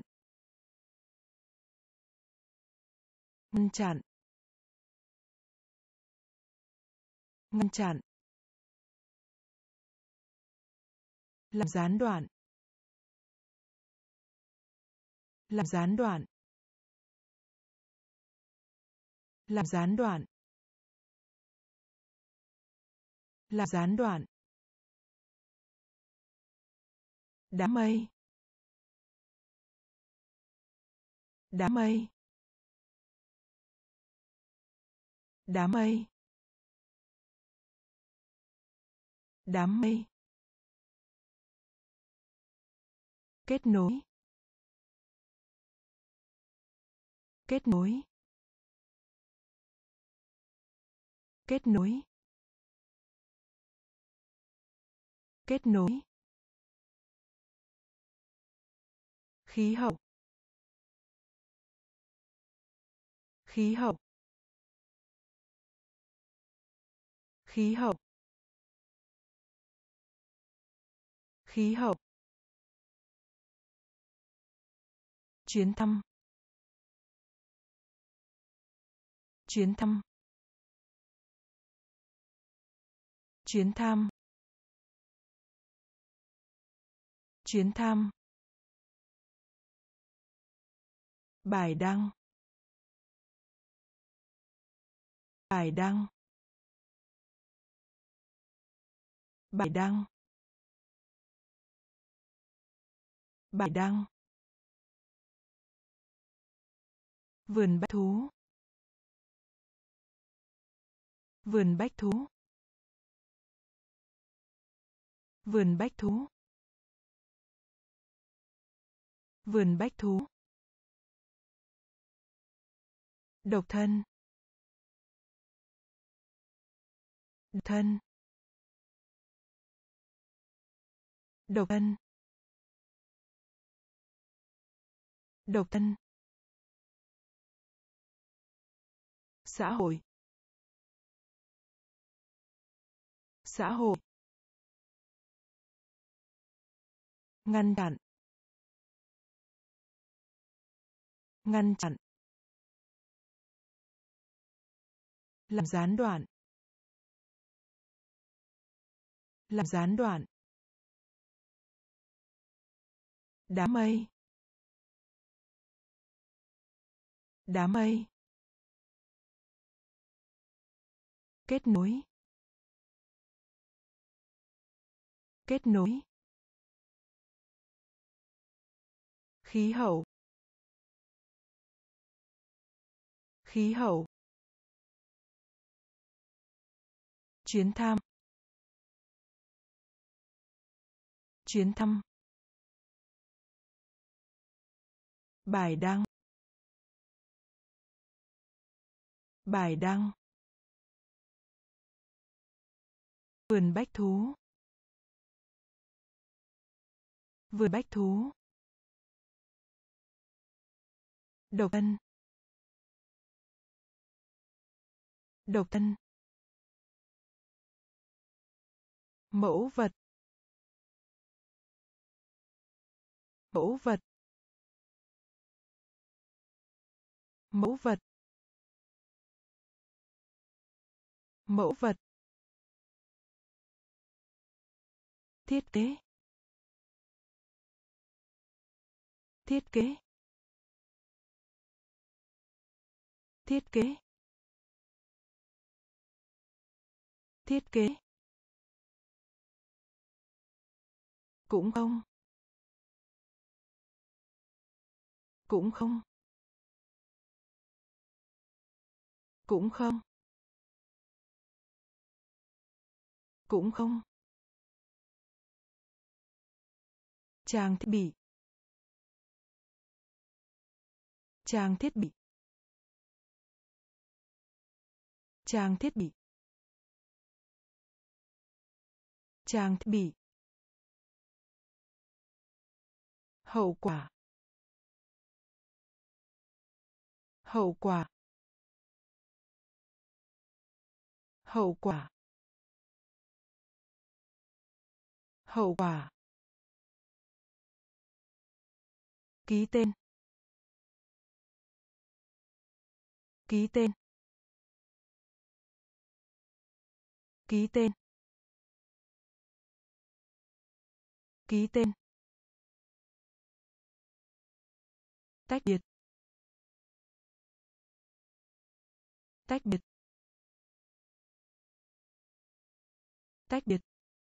ngăn chặn, ngăn chặn, làm gián đoạn, làm gián đoạn, làm gián đoạn, làm gián đoạn, đám mây, đám mây, đám mây, đám mây, kết nối, kết nối, kết nối, kết nối, khí hậu, khí hậu, khí hậu, khí hậu, chuyến thăm, chuyến thăm, chuyến thăm, chuyến thăm, bài đăng, bài đăng, bài đăng, bài đăng, vườn bách thú, vườn bách thú, vườn bách thú, vườn bách thú, độc thân, độc thân, độc thân, độc thân, xã hội, xã hội, ngăn chặn, ngăn chặn, làm gián đoạn, làm gián đoạn, đám mây, đám mây, kết nối, kết nối, khí hậu, khí hậu, chuyến thăm, chuyến thăm, bài đăng, bài đăng, vườn bách thú, vườn bách thú, độc thân, độc thân, mẫu vật, mẫu vật, mẫu vật, mẫu vật, thiết kế, thiết kế, thiết kế, thiết kế, cũng không, cũng không, cũng không, cũng không, trang thiết bị, trang thiết bị, trang thiết bị, Trang thiết bị. Hậu quả. Hậu quả. Hậu quả. Hậu quả. Ký tên. Ký tên. Ký tên. Ký tên. Tách biệt. Tách biệt. Tách biệt.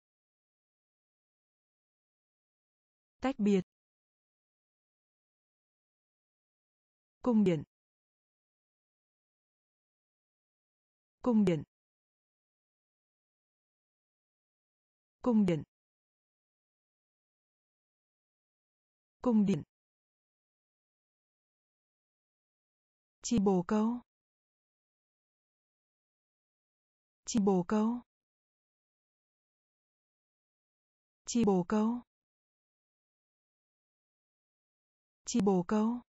Tách biệt. Cung điện. Cung điện. Cung điện. Cung điện. Chim bồ câu. Chim bồ câu. Chim bồ câu. Chim bồ câu.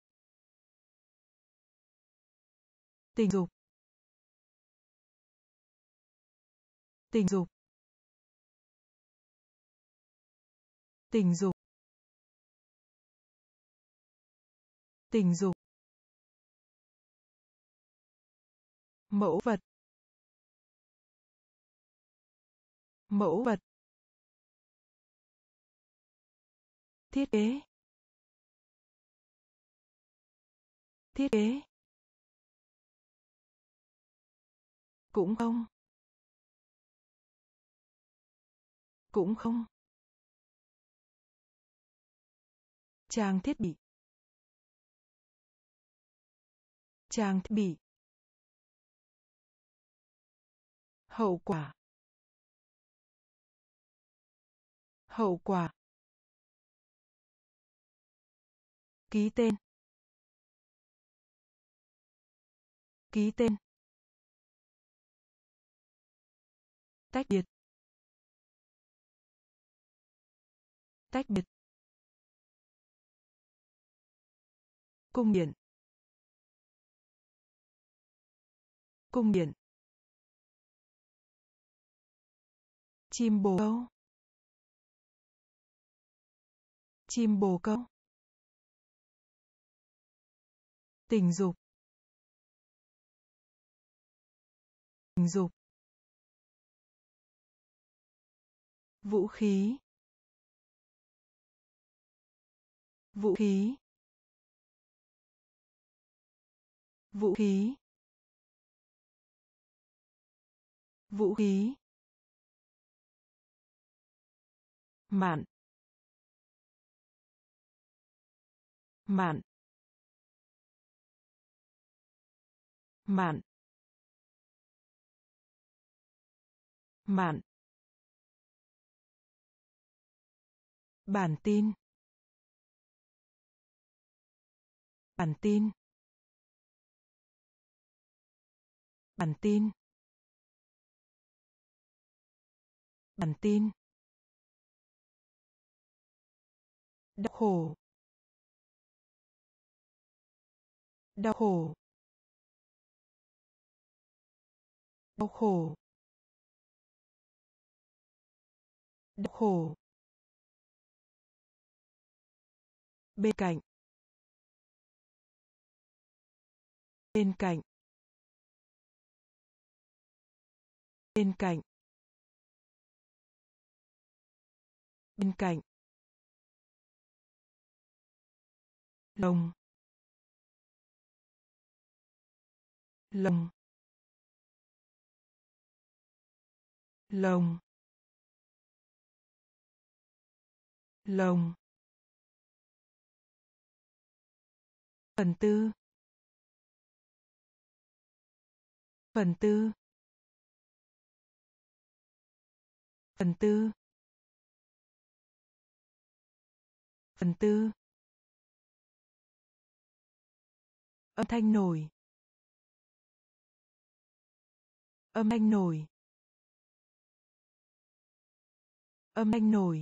Tình dục. Tình dục. Tình dục. Tình dục. Mẫu vật. Mẫu vật. Thiết kế. Thiết kế. Cũng không. Cũng không. Trang thiết bị. Trang thiết bị. Hậu quả. Hậu quả. Ký tên. Ký tên. Tách biệt. Tách biệt. Cung điện. Cung điện. Chim bồ câu. Chim bồ câu. Tình dục. Tình dục. Vũ khí. Vũ khí. Vũ khí. Vũ khí. Mạn. Mạn. Mạn. Mạn. Bản tin. Bản tin. Bản tin. Bản tin. Đau khổ. Đau khổ. Đau khổ. Đau khổ. Bên cạnh. Bên cạnh. Bên cạnh. Bên cạnh. Lồng. Lồng. Lồng. Lồng. Phần tư. Phần tư. Phần tư. Phần tư. Âm thanh nổi. Âm thanh nổi. Âm thanh nổi.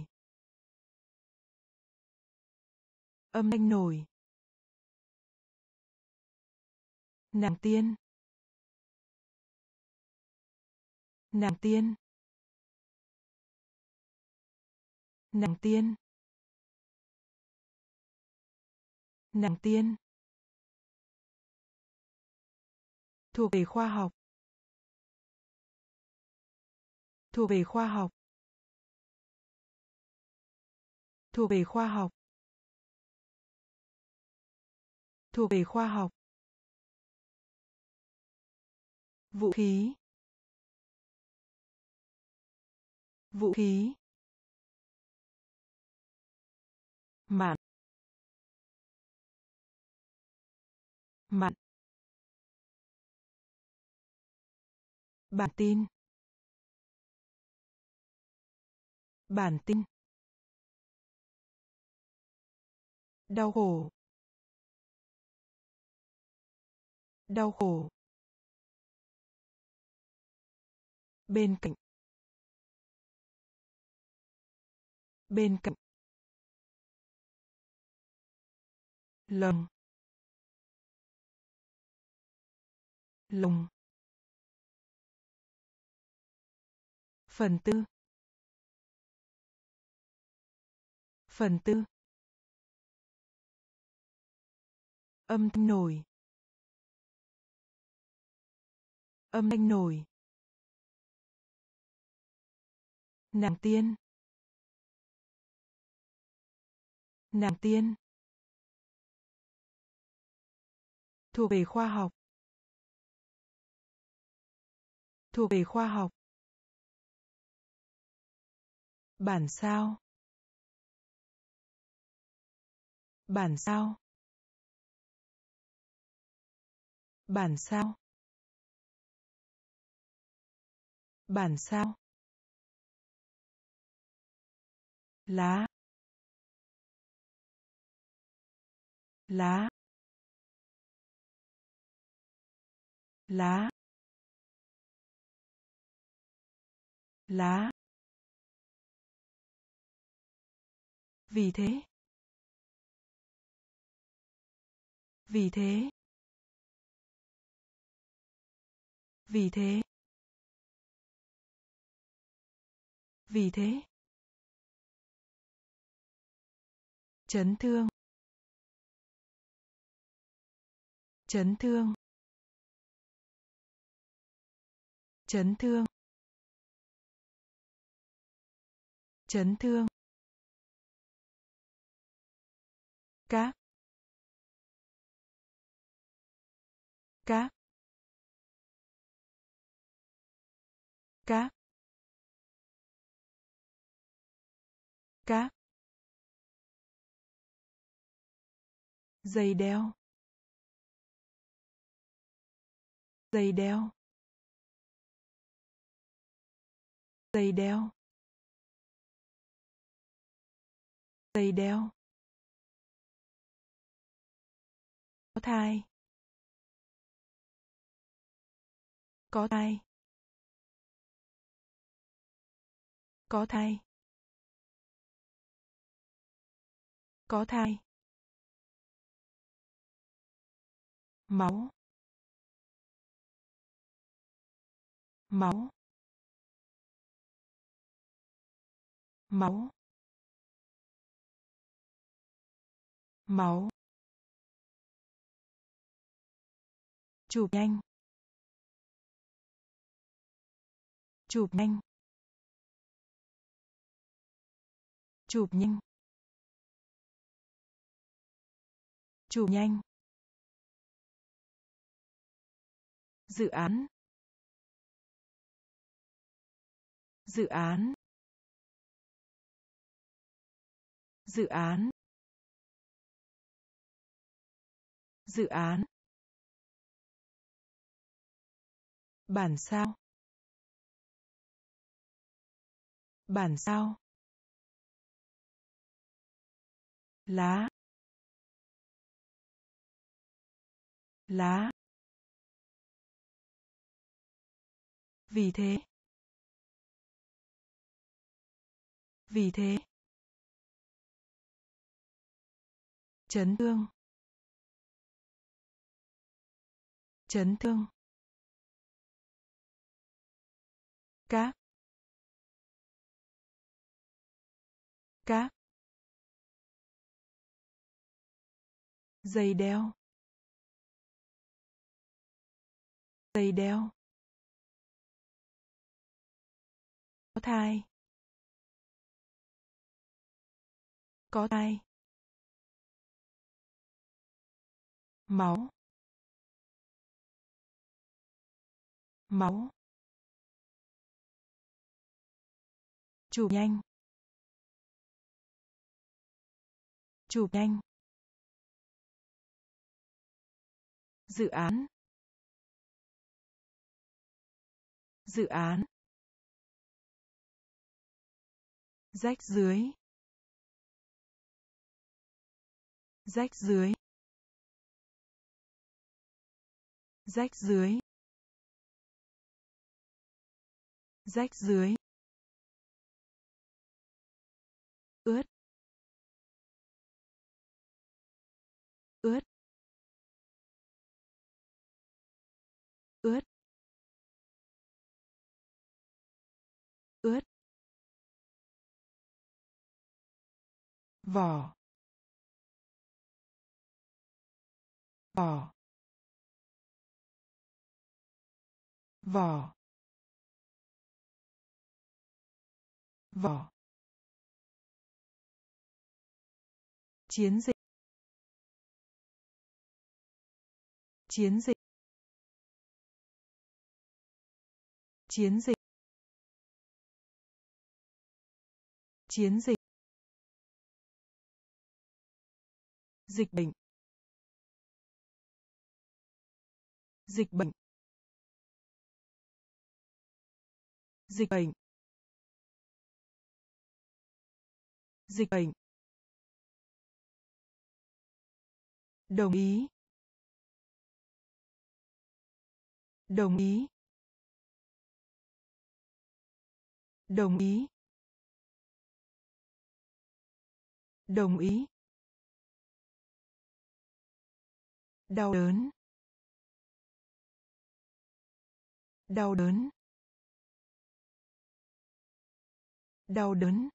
Âm thanh nổi. Nàng tiên. Nàng tiên. Nàng tiên. Nàng tiên. Thuộc về khoa học. Thuộc về khoa học. Thuộc về khoa học. Thuộc về khoa học. Vũ khí. Vũ khí. Mạn. Mạn. Bản tin. Bản tin. Đau khổ. Đau khổ. Bên cạnh. Bên cạnh. Lồng. Lồng. Phần tư. Phần tư. Âm thanh nổi. Âm thanh nổi. Nàng tiên. Nàng tiên. Thuộc về khoa học. Thuộc về khoa học. Bản sao. Bản sao. Bản sao. Bản sao. Lá. Lá. Lá. Lá. Vì thế. Vì thế. Vì thế. Vì thế. Chấn thương. Chấn thương. Chấn thương. Chấn thương. Các. Các. Các. Các. Giày đeo. Giày đeo. Giày đeo. Giày đeo. Có thai. Có thai. Có thai. Có thai. Máu. Máu. Máu. Máu. Chụp nhanh. Chụp nhanh. Chụp nhanh. Chụp nhanh. Dự án. Dự án. Dự án. Dự án. Bản sao. Bản sao. Lá. Lá. Vì thế. Vì thế. Chấn thương. Chấn thương. Các. Các. Giày đeo. Giày đeo. Có thai. Có thai. Máu. Máu. Chụp nhanh. Chụp nhanh. Dự án. Dự án. Rách rưới. Rách rưới. Rách rưới. Rách rưới. Ướt. Ướt. Ướt. Ướt. Vỏ. Vỏ. Vỏ. Vỏ. Chiến dịch. Chiến dịch. Chiến dịch. Chiến dịch. Dịch bệnh. Dịch bệnh. Dịch bệnh. Dịch bệnh. Đồng ý. Đồng ý. Đồng ý. Đồng ý. Đau đớn. Đau đớn. Đau đớn.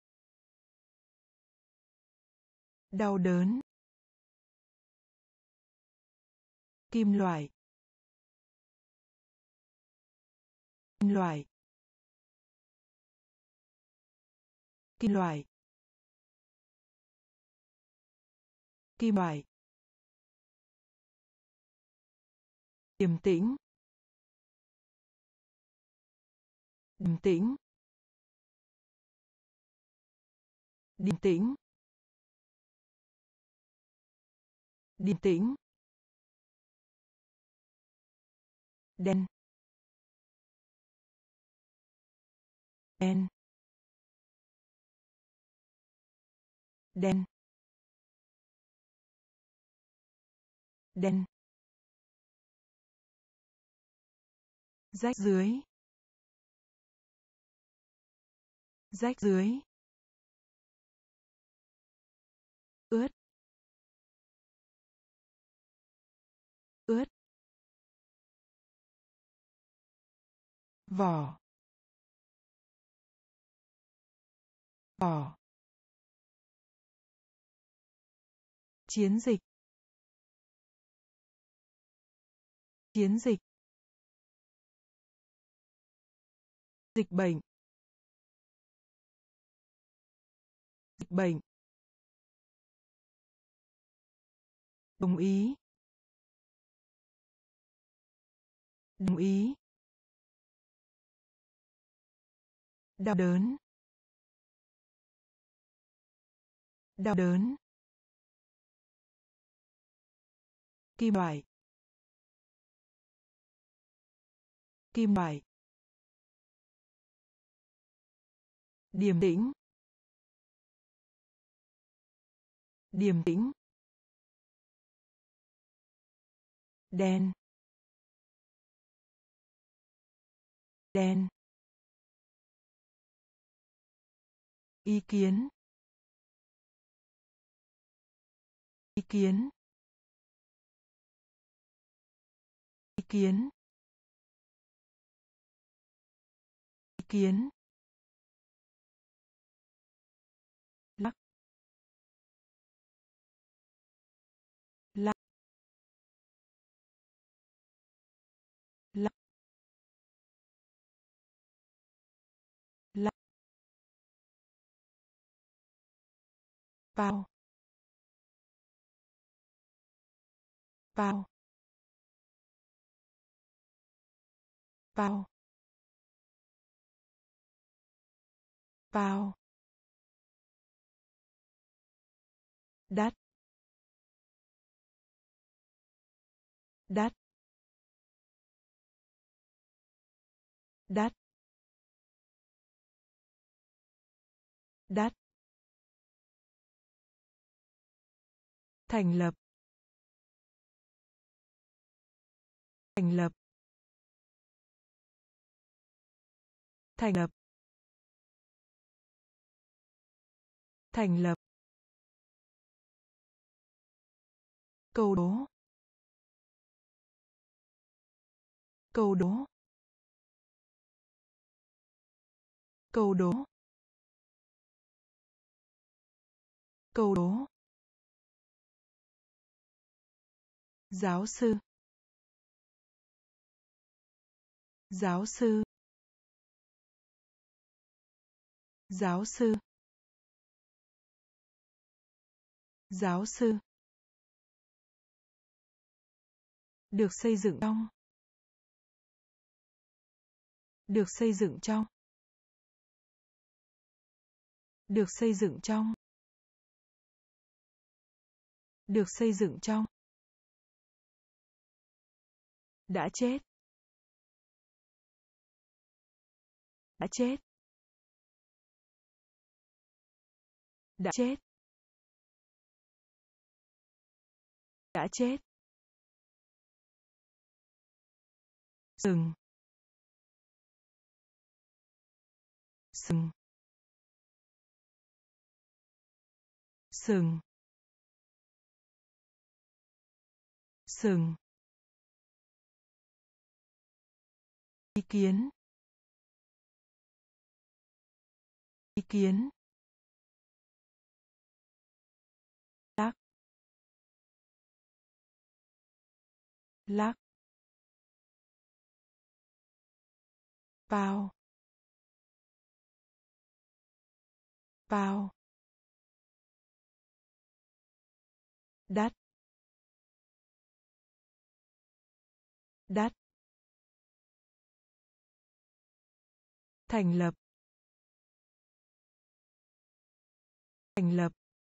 Đau đớn. Kim loại. Kim loại. Kim loại. Kim loại. Điềm tĩnh. Điềm tĩnh. Điềm tĩnh. Điềm tĩnh. Đen. Đen. Đen. Đen. Rách rưới. Rách rưới. Ướt. Ướt. Vỏ. Vỏ. Chiến dịch. Chiến dịch. Dịch bệnh. Dịch bệnh. Đồng ý. Đồng ý. Đau đớn. Đau đớn. Kim loại. Kim loại. Điềm tĩnh. Điềm tĩnh. Đen. Đen. ý kiến, ý kiến, ý kiến, ý kiến, lắc, lắc, lắc, lắc, bao, bao, bao, bao, đắt, đắt, đắt, đắt, thành lập, thành lập, thành lập, thành lập, câu đố, câu đố, câu đố, câu đố, giáo sư, giáo sư, giáo sư, giáo sư, được xây dựng trong, được xây dựng trong, được xây dựng trong, được xây dựng trong, đã chết, đã chết, đã chết, đã chết, sừng, sừng, sừng, sừng, ý kiến, ý kiến, lắc, lắc, bao, bao, đắt, đắt, thành lập, thành lập,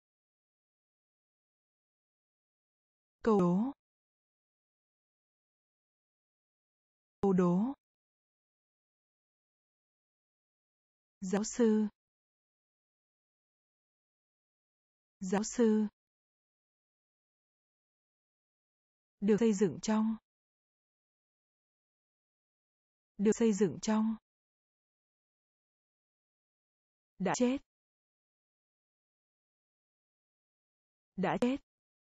câu đố, câu đố, giáo sư, giáo sư, được xây dựng trong, được xây dựng trong, đã chết, đã chết,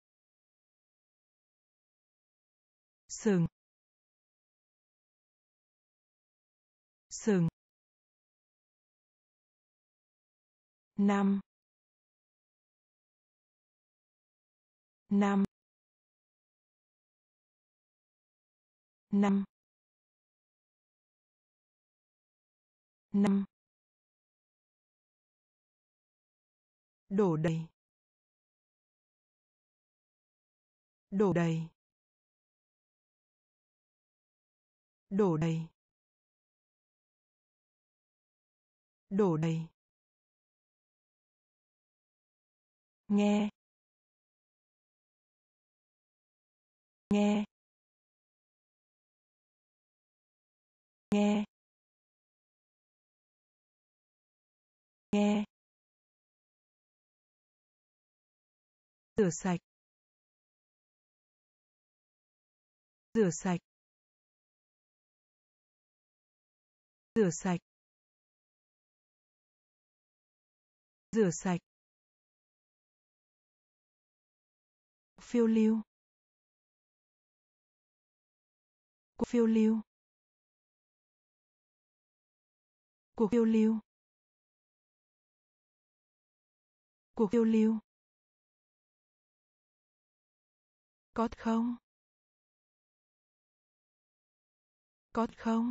sừng, sừng, năm, năm, năm, năm, đổ đầy, đổ đầy, đổ đầy, đổ đầy, nghe, nghe, nghe, nghe, rửa sạch, rửa sạch, rửa sạch, Rửa sạch. Phiêu lưu. Cuộc phiêu lưu. Cuộc phiêu lưu. Cuộc phiêu lưu. Có thật không? Có thật không?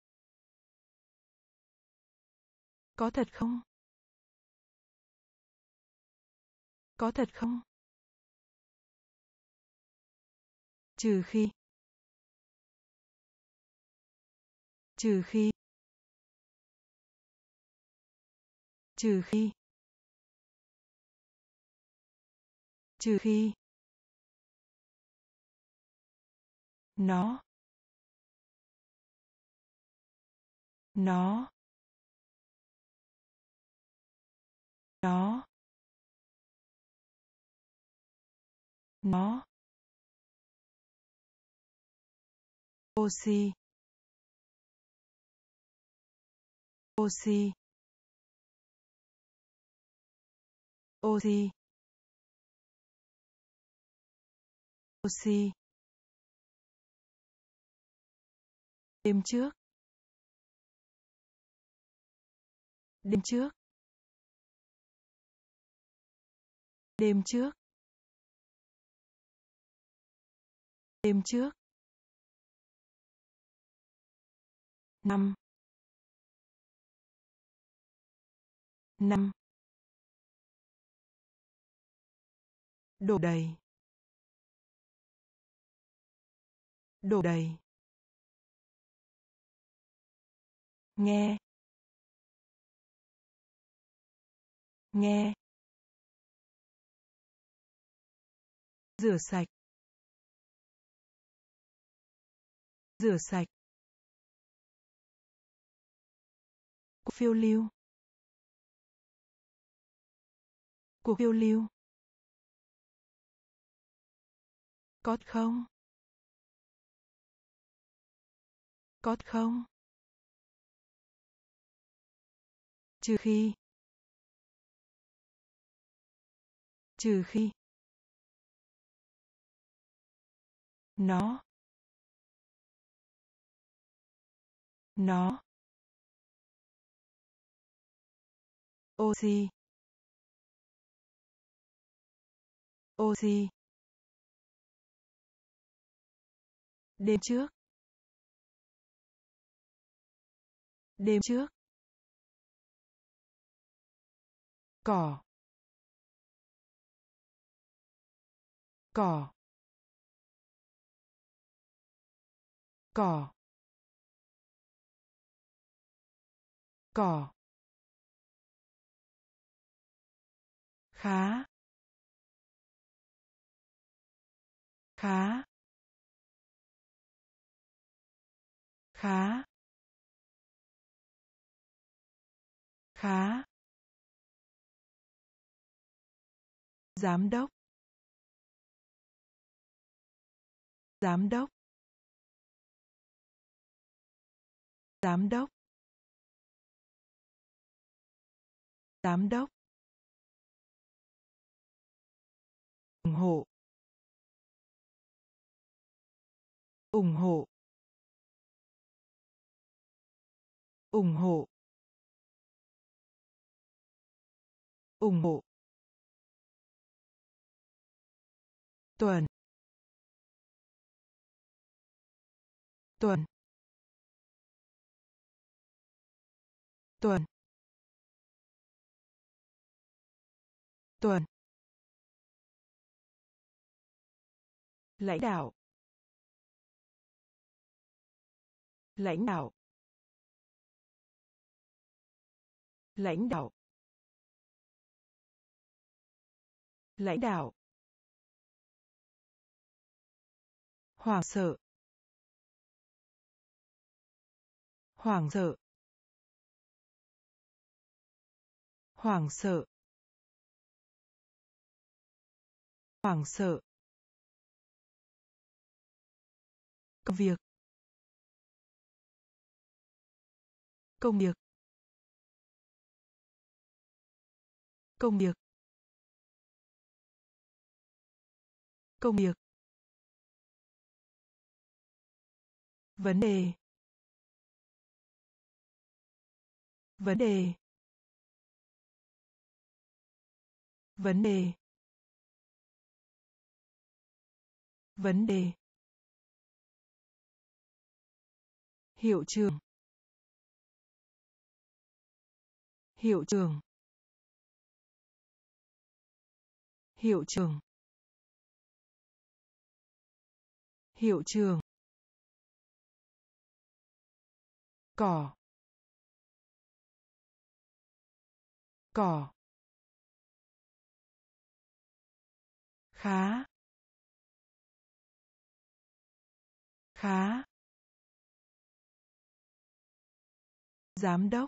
Có thật không? Có thật không? Trừ khi. Trừ khi. Trừ khi. Trừ khi. Nó. Nó. Nó. Nó. Oxy. Oxy. Oxy. Oxy. Đêm trước. Đêm trước. Đêm trước. Đêm trước. Năm. Năm. Đổ đầy. Đổ đầy. Nghe. Nghe. Rửa sạch. Rửa sạch. Cuộc phiêu lưu. Cuộc phiêu lưu. Có thật không? Có thật không? Trừ khi. Trừ khi. Nó. Nó. Oxy. Oxy. Đêm trước. Đêm trước. Cỏ. Cỏ. Cỏ. Cỏ. Khá. Khá. Khá. Khá. Giám đốc. Giám đốc. Giám đốc. Giám đốc. ủng hộ. ủng hộ. ủng hộ. ủng hộ. Tuần. Tuần. Tuần. Tuần. Lãnh đạo. Lãnh đạo. Lãnh đạo. Lãnh đạo. Hoảng sợ. Hoảng sợ. Hoảng sợ. Hoảng sợ. Công việc. Công việc. Công việc. Công việc. Vấn đề. Vấn đề. Vấn đề. Vấn đề. Hiệu trưởng. Hiệu trưởng. Hiệu trưởng. Hiệu trưởng. Cỏ. Cỏ. Khá. Khá. Giám đốc.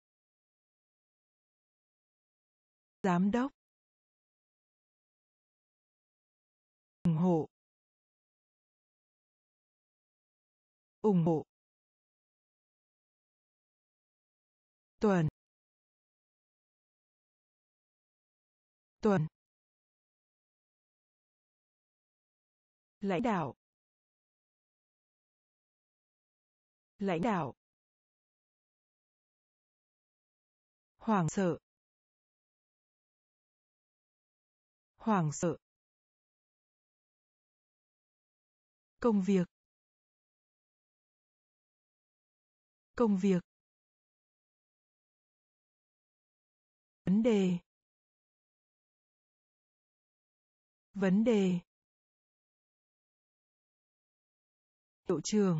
Giám đốc. Ủng hộ. Ủng hộ. Tuần. Tuần. Lãnh đạo. Lãnh đạo. Hoảng sợ. Hoảng sợ. Công việc. Công việc. Vấn đề. Vấn đề. Hiệu trưởng.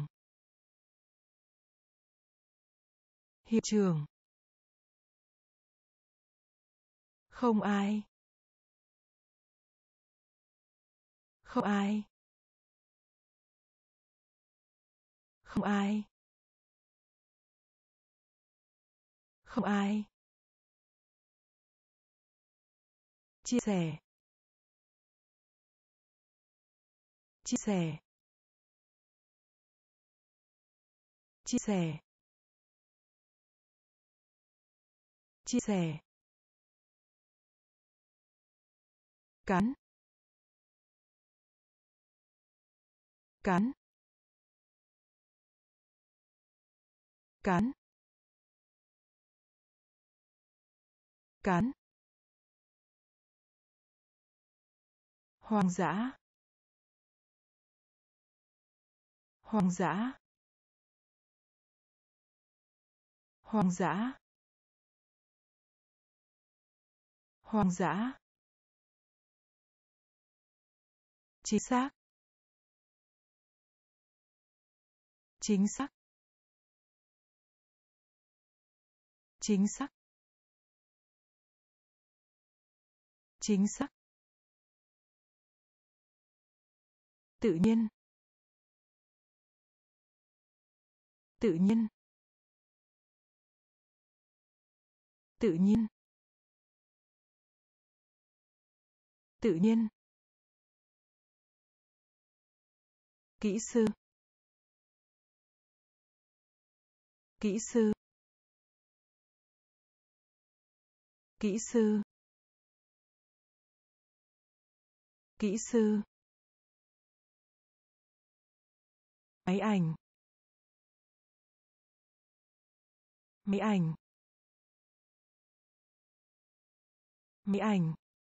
Hiệu trưởng. Không ai. Không ai. Không ai. Không ai. Chia sẻ. Chia sẻ. Chia sẻ. Chia sẻ. Cắn. Cắn. Cắn. Cắn. Hoang dã. Hoang dã. Hoang dã. Hoang dã. Chính xác. Chính xác. Chính xác. Chính xác. Tự nhiên. Tự nhiên. Tự nhiên. Tự nhiên. Kỹ sư. Kỹ sư. Kỹ sư. Kỹ sư. Máy ảnh. Máy ảnh. Máy ảnh.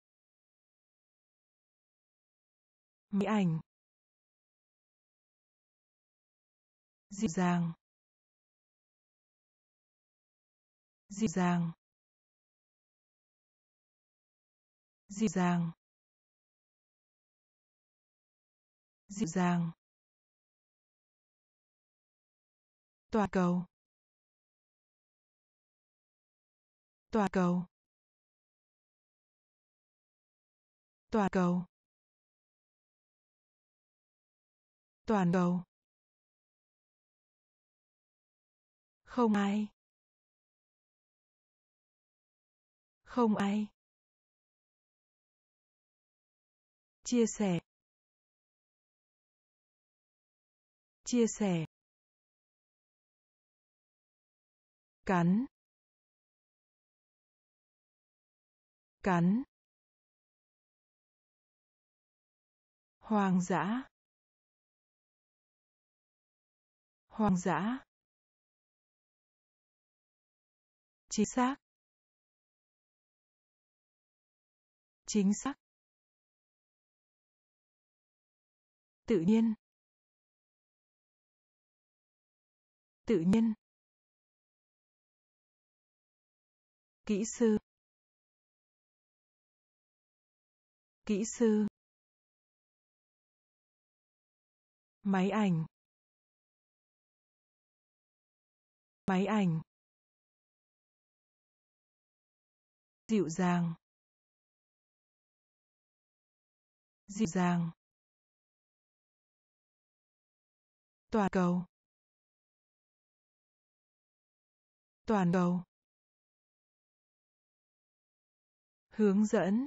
Máy ảnh. Dịu dàng. Dịu dàng. Dịu dàng. Dịu dàng. Toàn cầu. Toàn cầu. Toàn cầu. Toàn cầu. Không ai. Không ai. Chia sẻ. Chia sẻ. Cắn. cắn, hoang dã, hoang dã, chính xác, chính xác, tự nhiên, tự nhiên, kỹ sư, kỹ sư, máy ảnh, máy ảnh, dịu dàng, dịu dàng, toàn cầu, toàn cầu, hướng dẫn,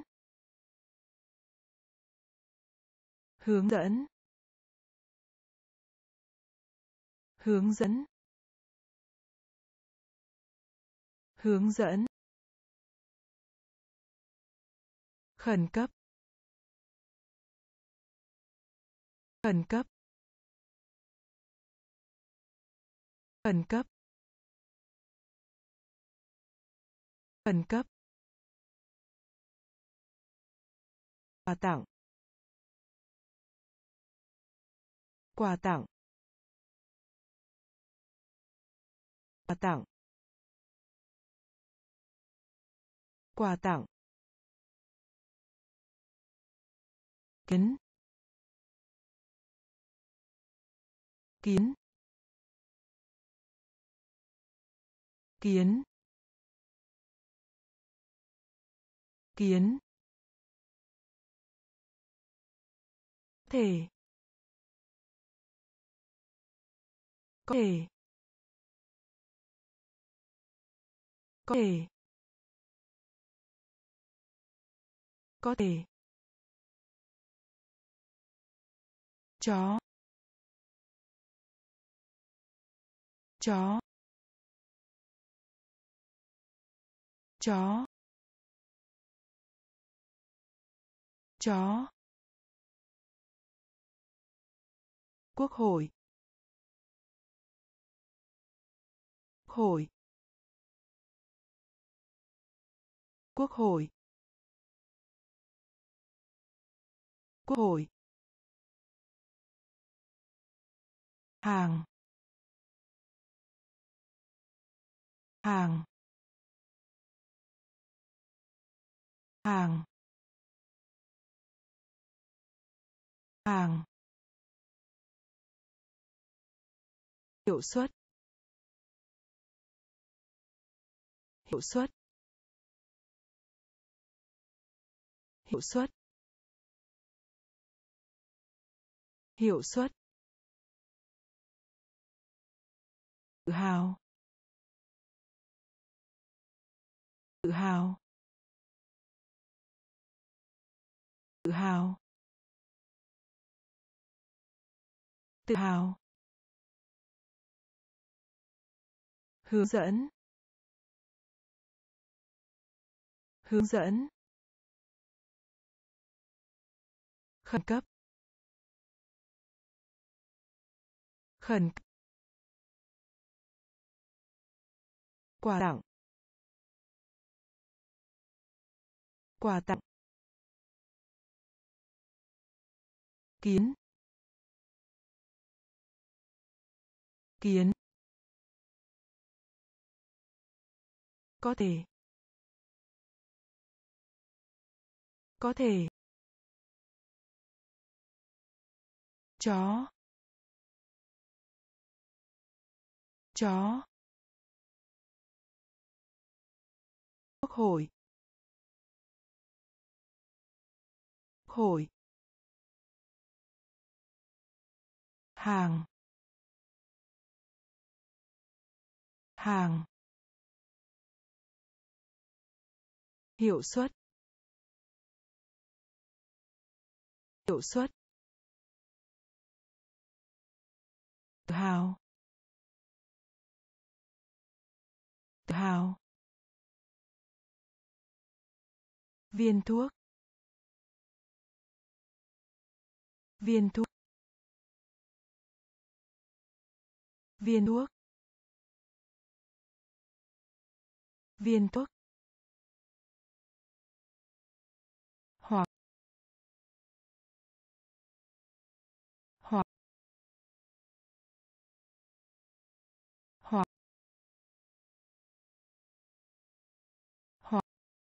hướng dẫn, hướng dẫn, hướng dẫn, khẩn cấp, khẩn cấp, khẩn cấp, khẩn cấp, quà tặng, quà tặng, quà tặng, quà tặng, kiến, kiến, kiến, kiến, thể, có thể, có thể, có thể, chó, chó, chó, chó, quốc hội, hội, quốc hội, quốc hội, hàng, hàng, hàng, hàng, hiệu suất, hiệu suất, hiệu suất, hiệu suất, tự hào, tự hào, tự hào, tự hào, hướng dẫn, hướng dẫn, khẩn cấp, khẩn cấp, quà tặng, quà tặng, kiến, kiến, có thể, có thể, chó, chó, quốc hội, hội, hàng, hàng, hiệu suất, hiệu suất, tự hào, tự hào, viên thuốc, viên thuốc, viên thuốc, viên thuốc, hoặc, hoặc, hoặc, hoặc,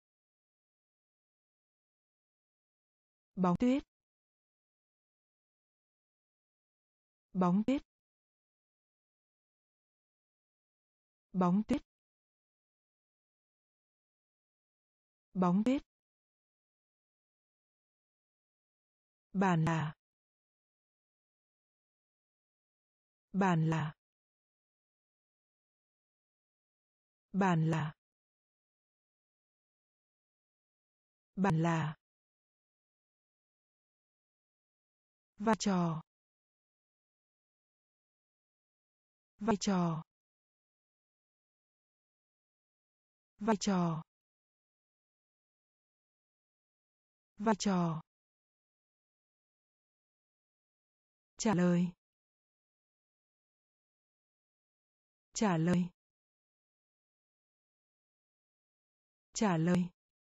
bóng tuyết, bóng tuyết, bóng tuyết, bóng tuyết, bàn là, bàn là, bàn là, bàn là, vai trò, vai trò, vai trò, vai trò, trả lời, trả lời, trả lời,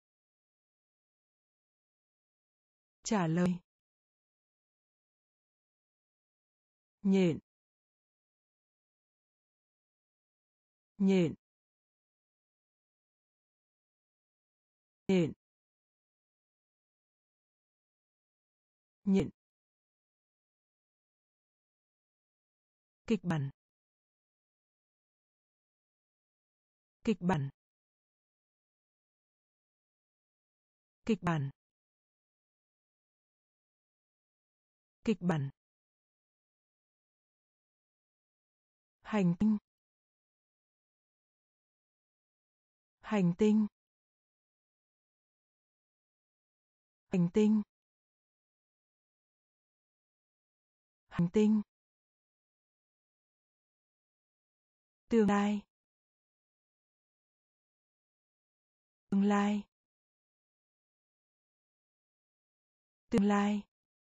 trả lời, nhện, nhện, nhện, nhện, kịch bản, kịch bản, kịch bản, kịch bản, hành tinh, hành tinh, hành tinh, hành tinh, tương lai, tương lai, tương lai,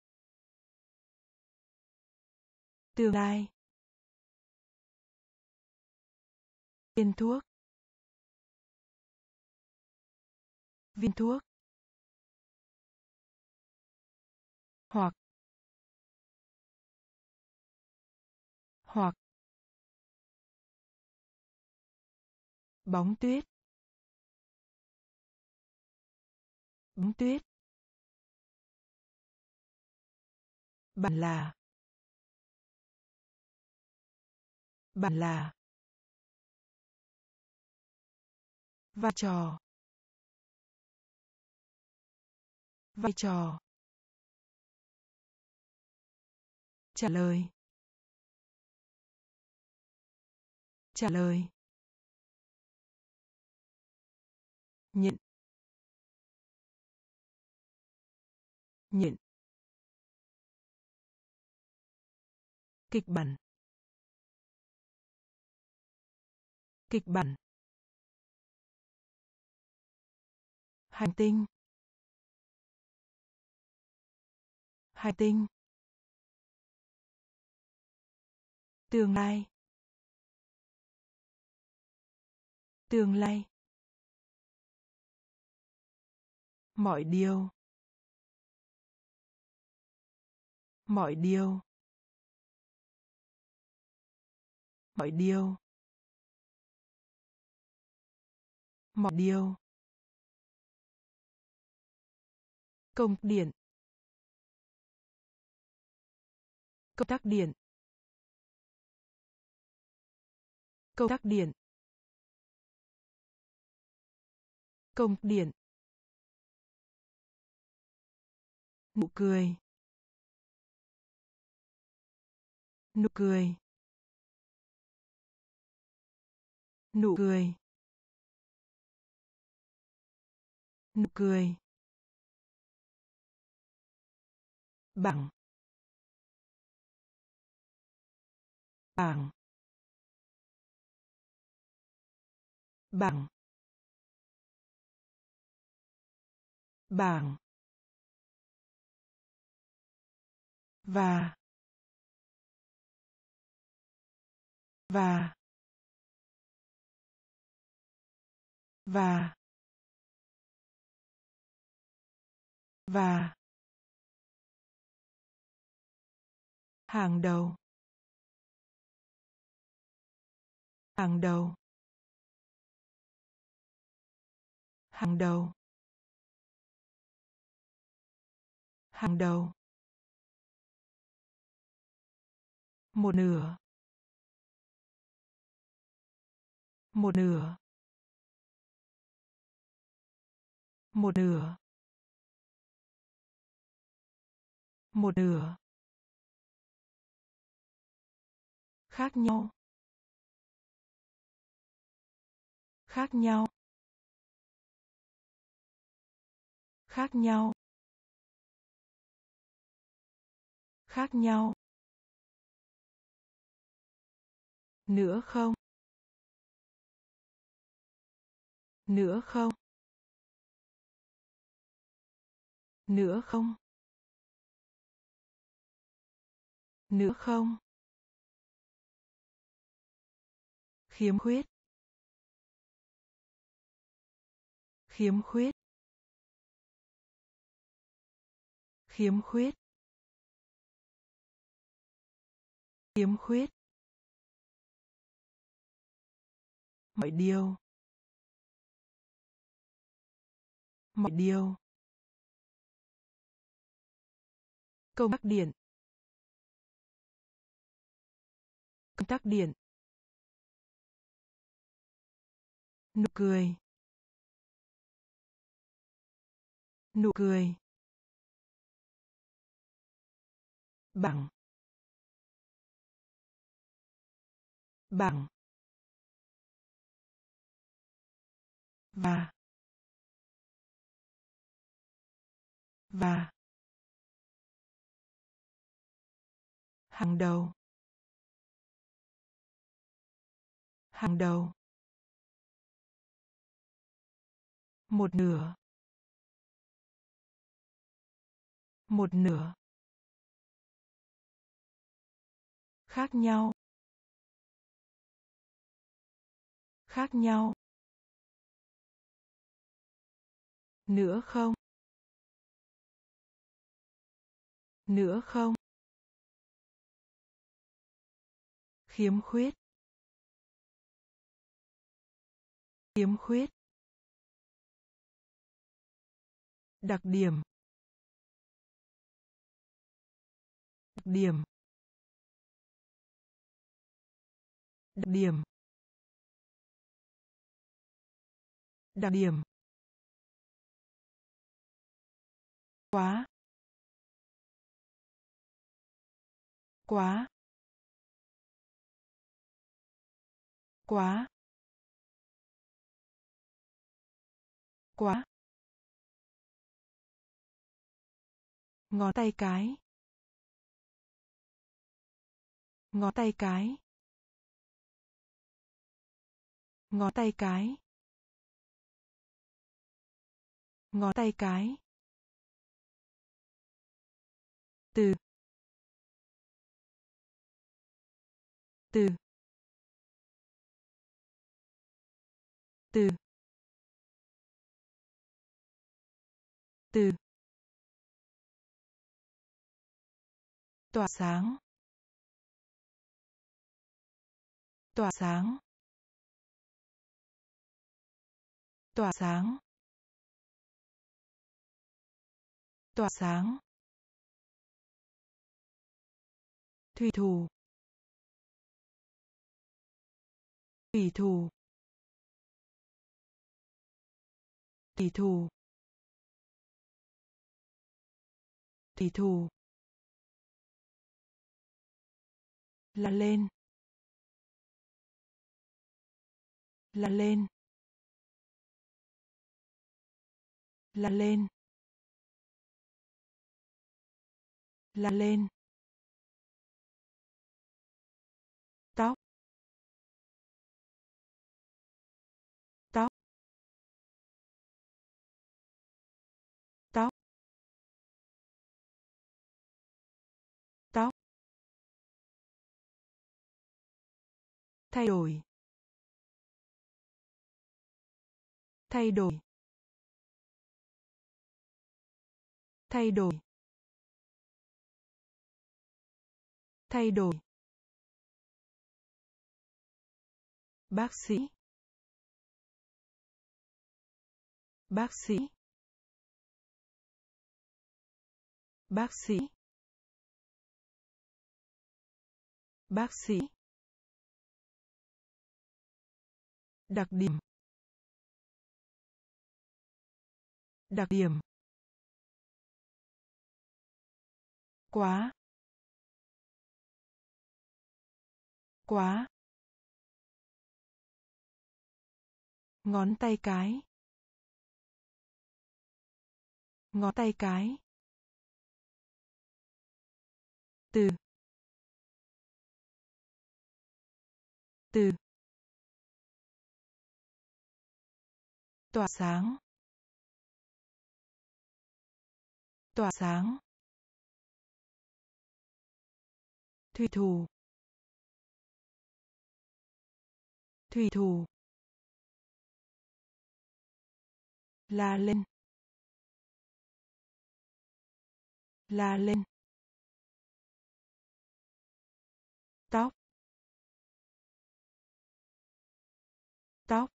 tương lai, viên thuốc, viên thuốc, hoặc, hoặc, bóng tuyết, bóng tuyết, bàn là, bàn là, vai trò, vai trò, trả lời, trả lời, nhện, nhện, kịch bản, kịch bản, hành tinh, hành tinh, tương lai, tương lai, mọi điều, mọi điều, mọi điều, mọi điều, công điện, công tắc điện, công tắc điện, công điện, nụ cười, nụ cười, nụ cười, nụ cười, bảng, bảng, bảng, bảng và và và và hàng đầu hàng đầu hàng đầu hàng đầu một nửa một nửa một nửa một nửa khác nhau khác nhau khác nhau khác nhau nữa không nữa không nữa không nữa không khiếm khuyết khiếm khuyết khiếm khuyết khiếm khuyết mọi điều mọi điều công tắc điện công tắc điện nụ cười nụ cười bảng bảng và và hàng đầu hàng đầu một nửa một nửa khác nhau khác nhau nữa không nữa không khiếm khuyết khiếm khuyết đặc điểm đặc điểm đặc điểm đặc điểm quá quá quá quá ngón tay cái ngón tay cái ngón tay cái ngón tay cái từ từ từ từ tỏa sáng tỏa sáng tỏa sáng tỏa sáng thủy thủ thủy thủ thủy thủ thủy thủ là lên là lên là lên là lên tóc tóc Thay đổi. Thay đổi. Thay đổi. Thay đổi. Bác sĩ. Bác sĩ. Bác sĩ. Bác sĩ. Đặc điểm. Đặc điểm. Quá. Quá. Ngón tay cái. Ngón tay cái. Từ. Từ. Tỏa sáng. Tỏa sáng. Thủy thủ. Thủy thủ. La lên. La lên. Tóc. Tóc.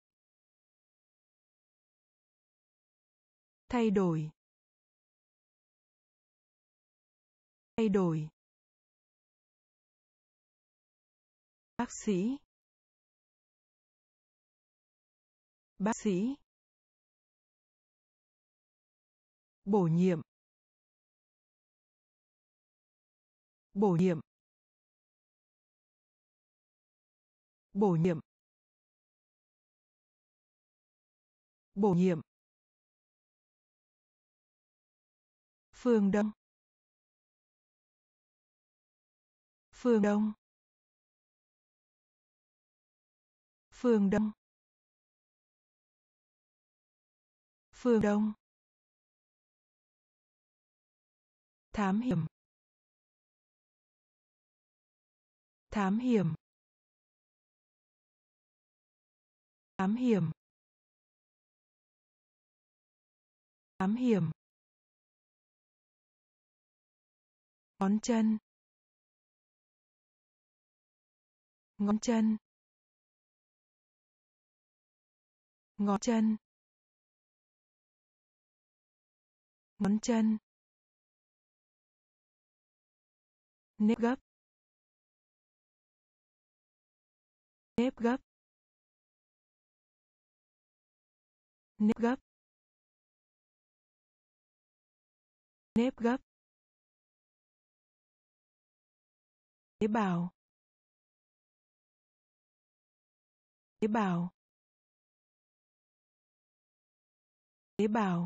Thay đổi. Thay đổi. Bác sĩ. Bác sĩ. Bổ nhiệm. Bổ nhiệm. Bổ nhiệm. Bổ nhiệm. Phương Đông. Phương Đông. Phương Đông. Phương Đông. Thám hiểm. Thám hiểm. Thám hiểm. Thám hiểm. Ngón chân. Ngón chân. Ngón chân. Ngón chân. Nếp gấp. Nếp gấp. Nếp gấp. Nếp gấp. Tế bào. Tế bào. Tế bào.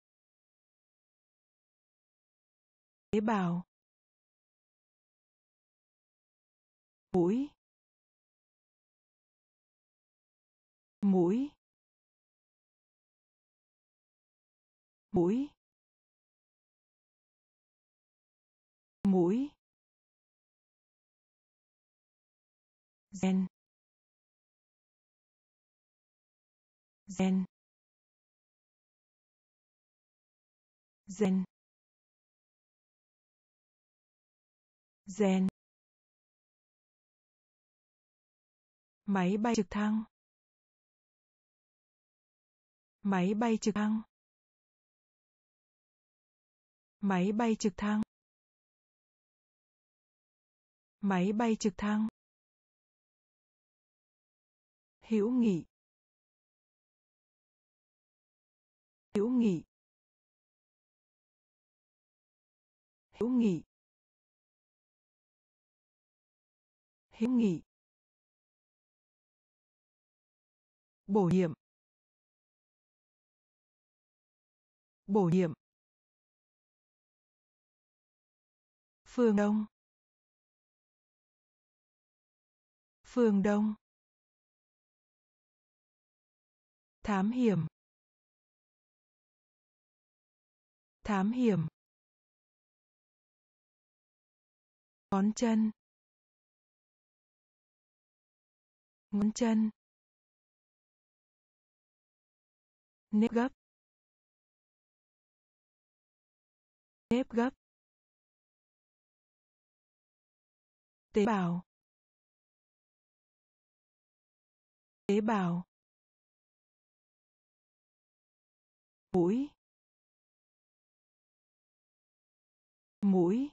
Tế bào. Mũi. Mũi. Mũi. Mũi. Gen. Gen. Gen. Gen. Máy bay trực thăng. Máy bay trực thăng. Máy bay trực thăng. Máy bay trực thăng. Hữu nghị. Hữu nghị. Hữu nghị. Hữu nghị. Bổ nhiệm. Bổ nhiệm. Phương Đông. Phương Đông. Thám hiểm. Thám hiểm. Ngón chân. ngón chân, nếp gấp, nếp gấp, tế bào, tế bào, mũi, mũi,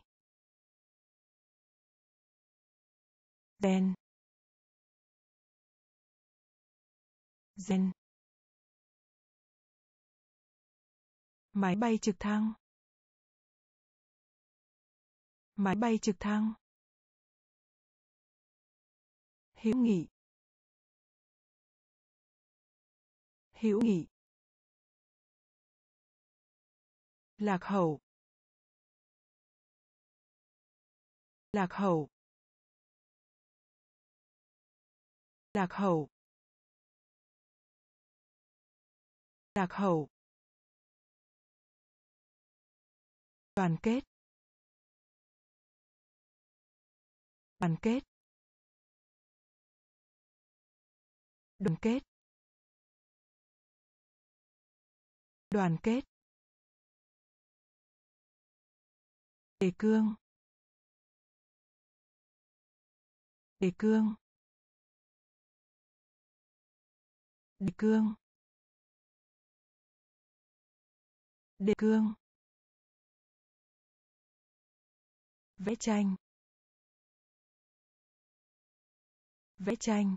gen, gen, máy bay trực thăng, máy bay trực thăng, hữu nghị, hữu nghị, lạc hậu, lạc hậu, lạc hậu, lạc hậu, đoàn kết, đoàn kết, đoàn kết, đoàn kết, đề cương, đề cương, đề cương, đề cương, vẽ tranh, vẽ tranh,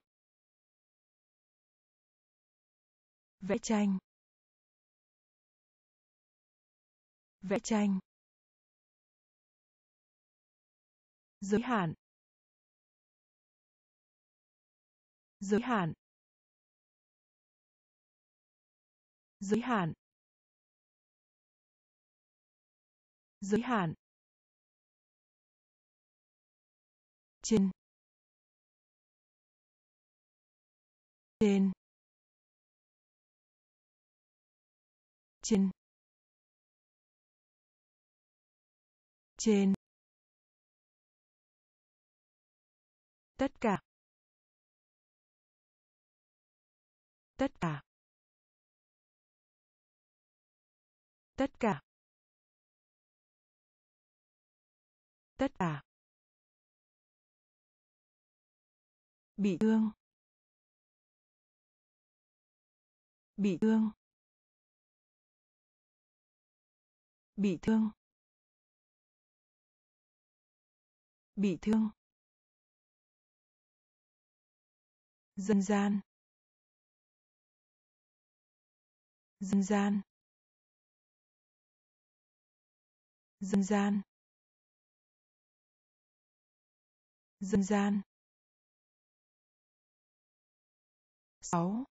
vẽ tranh, vẽ tranh, giới hạn, giới hạn, giới hạn, giới hạn, trên, trên, trên, trên, tất cả, tất cả, tất cả, tất cả, bị thương, bị thương, bị thương, bị thương, dân gian, dân gian, dân gian, dân gian, sáu,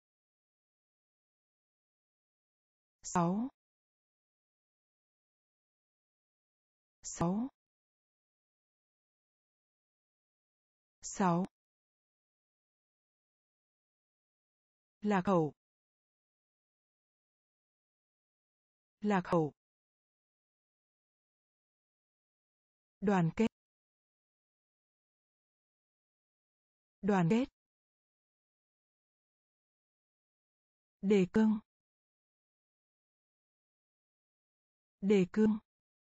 sáu, sáu, sáu, lạc hậu, lạc hậu, đoàn kết, đoàn kết, đề cương, đề cương,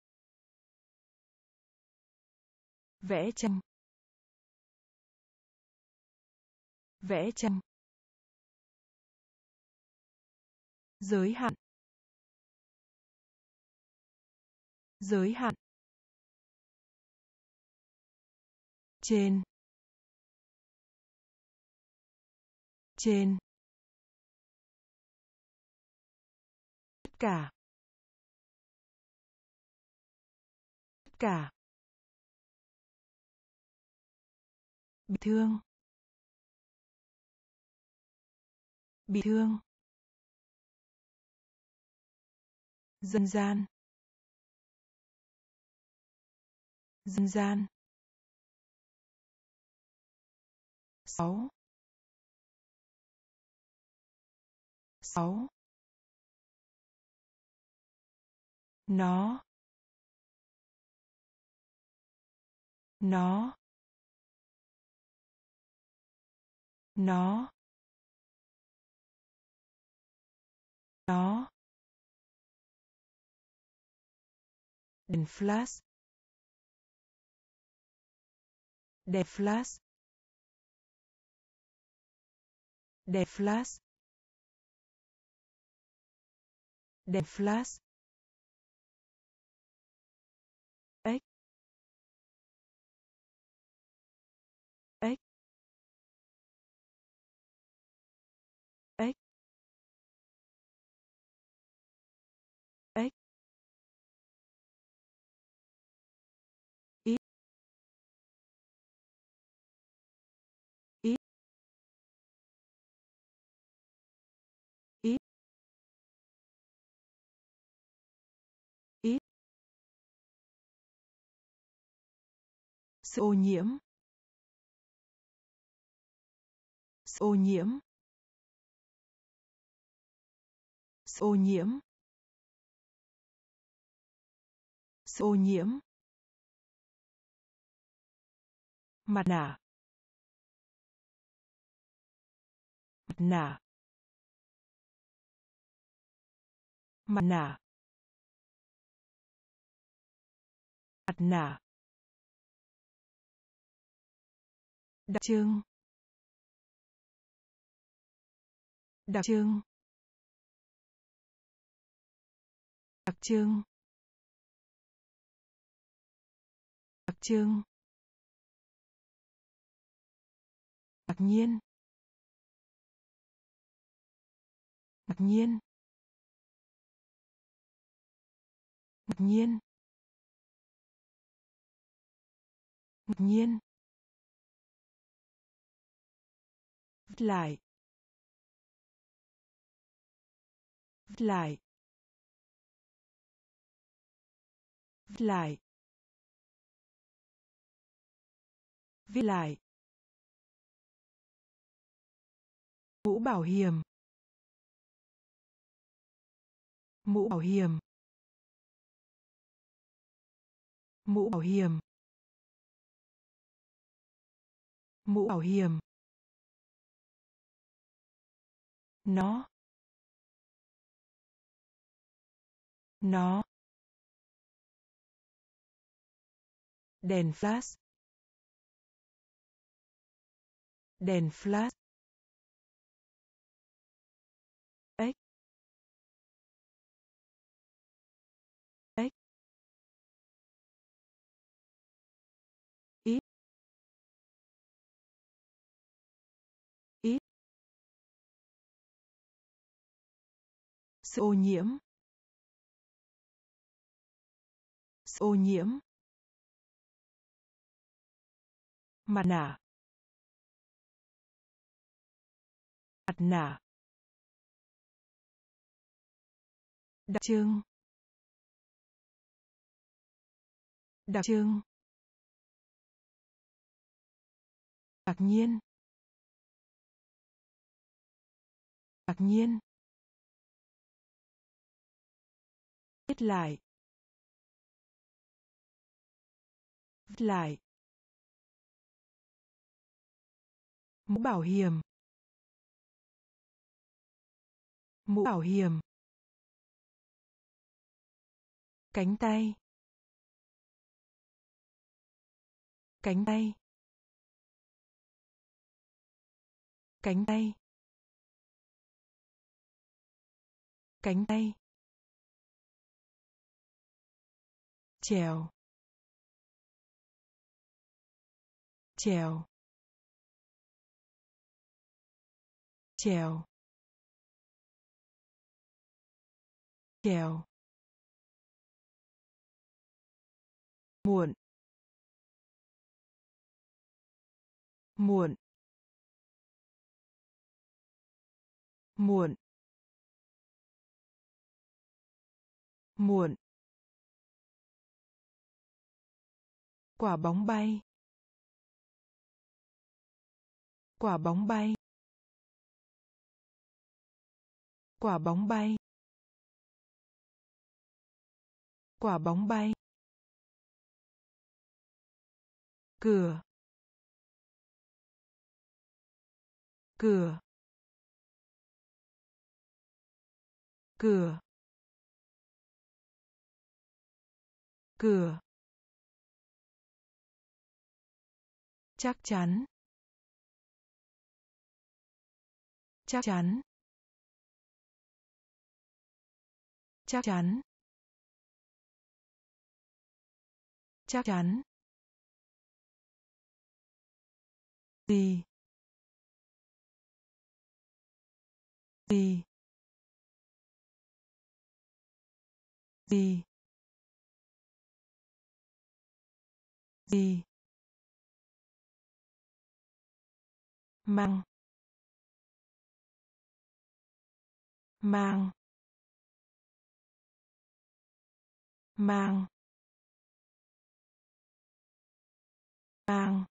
vẽ tranh, vẽ tranh, giới hạn, giới hạn, trên, trên, tất cả, tất cả, bị thương, bị thương, dân gian, dân gian, sáu, sáu, nó, nó, nó nó đèn flash đèn flash đèn flash đèn flash ếch ếch ếch ếch ít ít ít ít sự ô nhiễm sự ô nhiễm sự ô nhiễm sự ô nhiễm mặt nạ mặt nạ mặt nạ mặt nạ đặc trưng đặc trưng đặc trưng đặc trưng ngạc nhiên ngạc nhiên ngạc nhiên ngạc nhiên vứt lại vứt lại vứt lại viết lại mũ bảo hiểm mũ bảo hiểm mũ bảo hiểm mũ bảo hiểm nó nó đèn flash đèn flash ếch ếch ít ít sự ô nhiễm sự ô nhiễm mặt nạ mặt nạ đặc trưng đặc trưng ngạc nhiên ngạc nhiên viết lại viết lại mũ bảo hiểm mũ bảo hiểm cánh tay cánh tay cánh tay cánh tay trèo trèo trèo trèo muộn muộn muộn muộn quả bóng bay quả bóng bay quả bóng bay quả bóng bay cửa cửa cửa cửa chắc chắn chắc chắn chắc chắn chắc chắn gì gì gì gì mang mang mang mang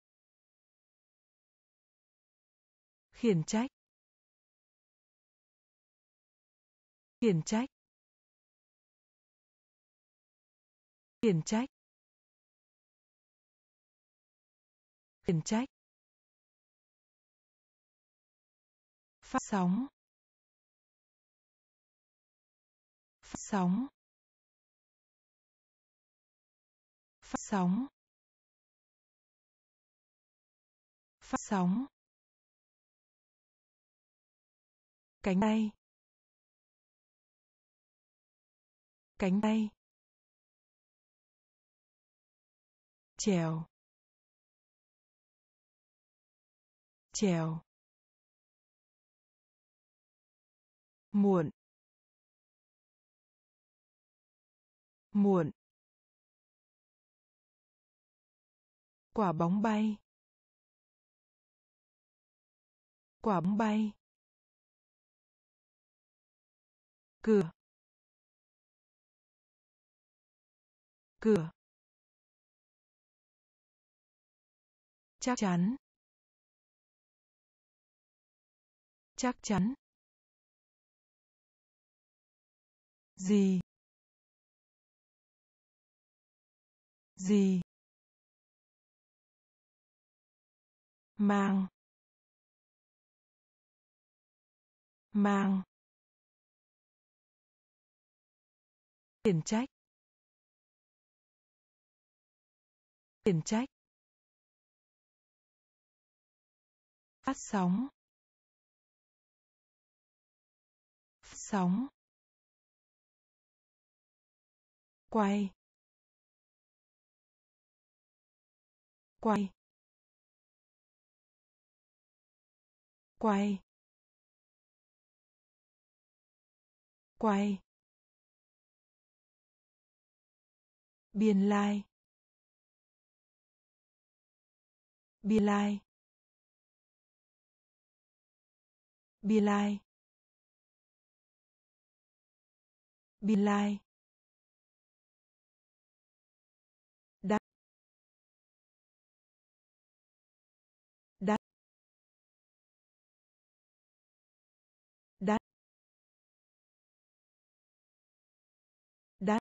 khiển trách khiển trách khiển trách khiển trách phát sóng phát sóng phát sóng phát sóng cánh tay cánh tay trèo trèo muộn muộn quả bóng bay quả bóng bay cửa cửa chắc chắn chắc chắn gì gì mang mang khiển trách khiển trách phát sóng phát sóng quay quay quay quay biên lai biên lai biên lai biên lai đắt đắt đắt đắt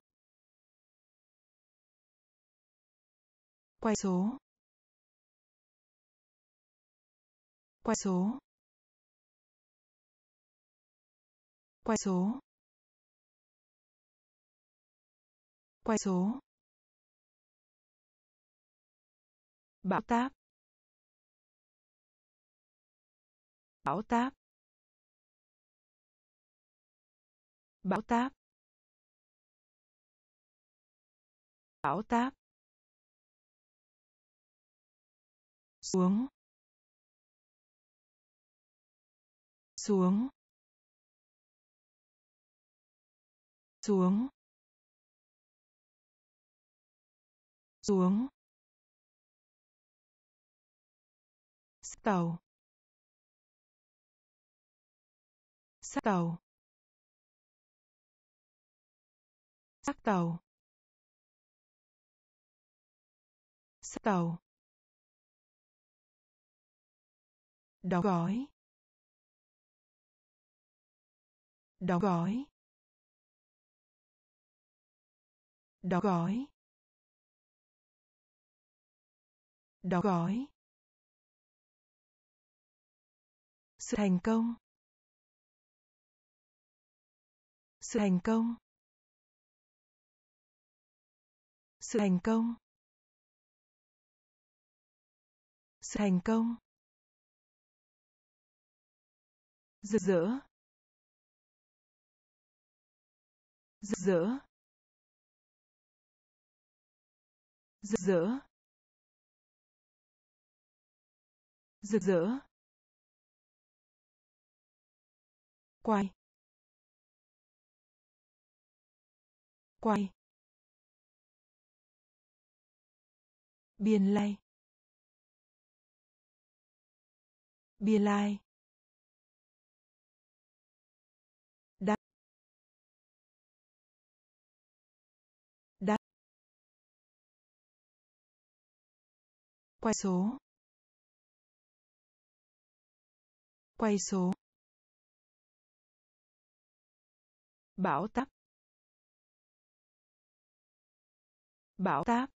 quay số quay số quay số quay số bão táp bão táp bão táp bão táp xuống xuống xuống xuống xác tàu xác tàu xác tàu xác tàu đóng gói đóng gói đóng gói đóng gói Sự thành công. Sự thành công. Sự thành công. Sự thành công. Rực rỡ. Rực rỡ. Rực rỡ. Rực rỡ. Quay. Quay. Biên lai. Biên lai. Đáp. Đáp. Quay số. Quay số. Bão táp. Bão táp.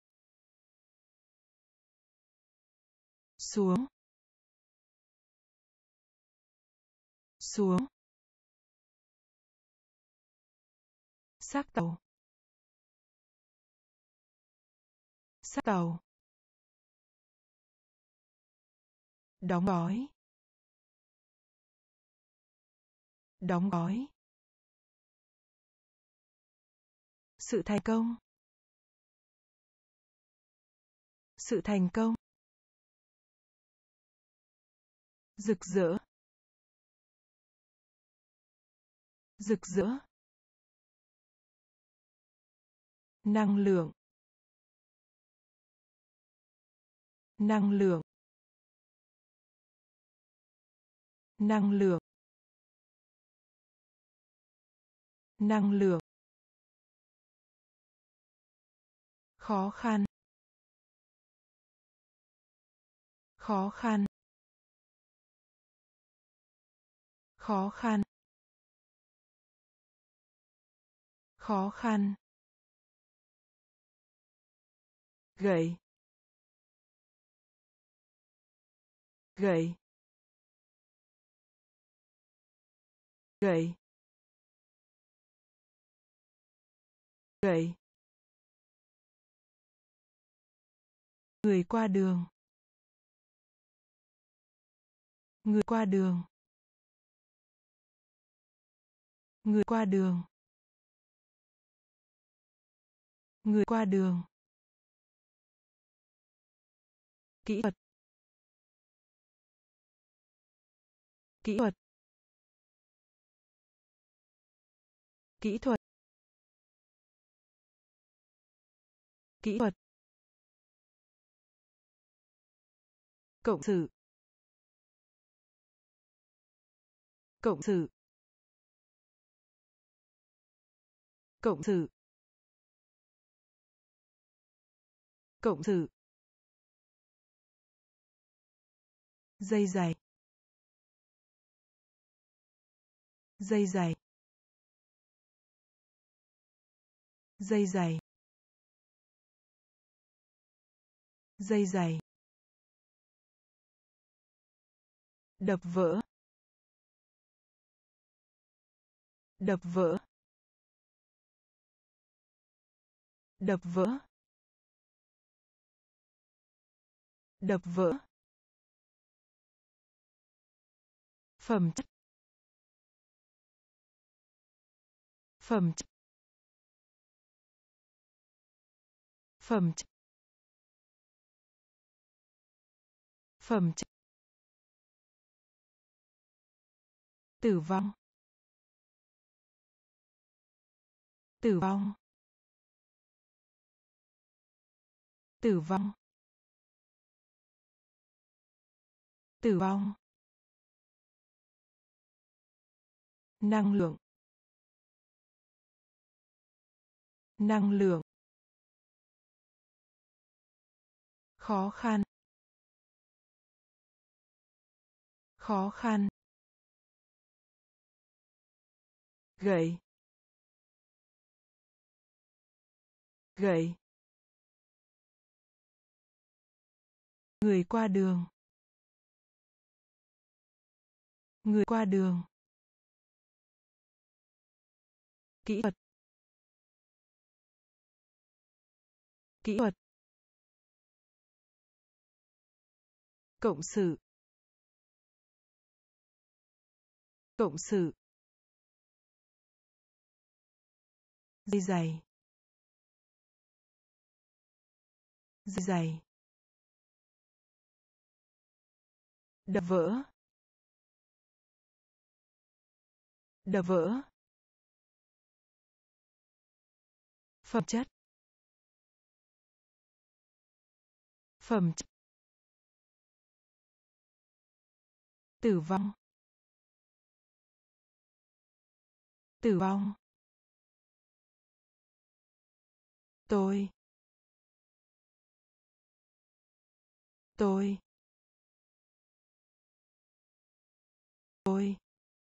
Xuống. Xuống. Xác tàu. Xác tàu. Đóng gói. Đóng gói. Sự thành công. Sự thành công. Rực rỡ. Rực rỡ. Năng lượng. Năng lượng. Năng lượng. Năng lượng. Khó khăn. Khó khăn. Khó khăn. Khó khăn. Gậy. Gậy. Gậy. Gậy. Người qua đường. Người qua đường. Người qua đường. Người qua đường. Kỹ thuật. Kỹ thuật. Kỹ thuật. Kỹ thuật. Cộng sự. Cộng sự. Cộng sự. Cộng sự. Dây dày. Dây dày. Dây dày. Dây dày. Đập vỡ. Đập vỡ. Đập vỡ. Đập vỡ. Phẩm chất. Phẩm chất. Phẩm chất. Phẩm chất. Tử vong. Tử vong. Tử vong. Tử vong. Năng lượng. Năng lượng. Khó khăn. Khó khăn. Gậy. Gậy. Người qua đường. Người qua đường. Kỹ thuật. Kỹ thuật. Cộng sự. Cộng sự. Dây giày. Dây giày. Đập vỡ. Đập vỡ. Phẩm chất. Phẩm chất. Tử vong. Tử vong. Tôi. Tôi. Tôi.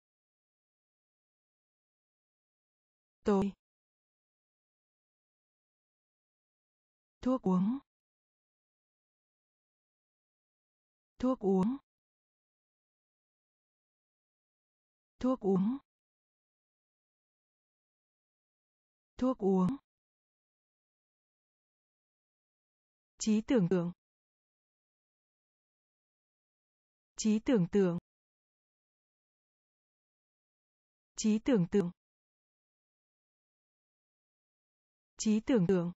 Tôi. Thuốc uống. Thuốc uống. Thuốc uống. Thuốc uống. Trí tưởng tượng. Trí tưởng tượng. Trí tưởng tượng. Trí tưởng tượng.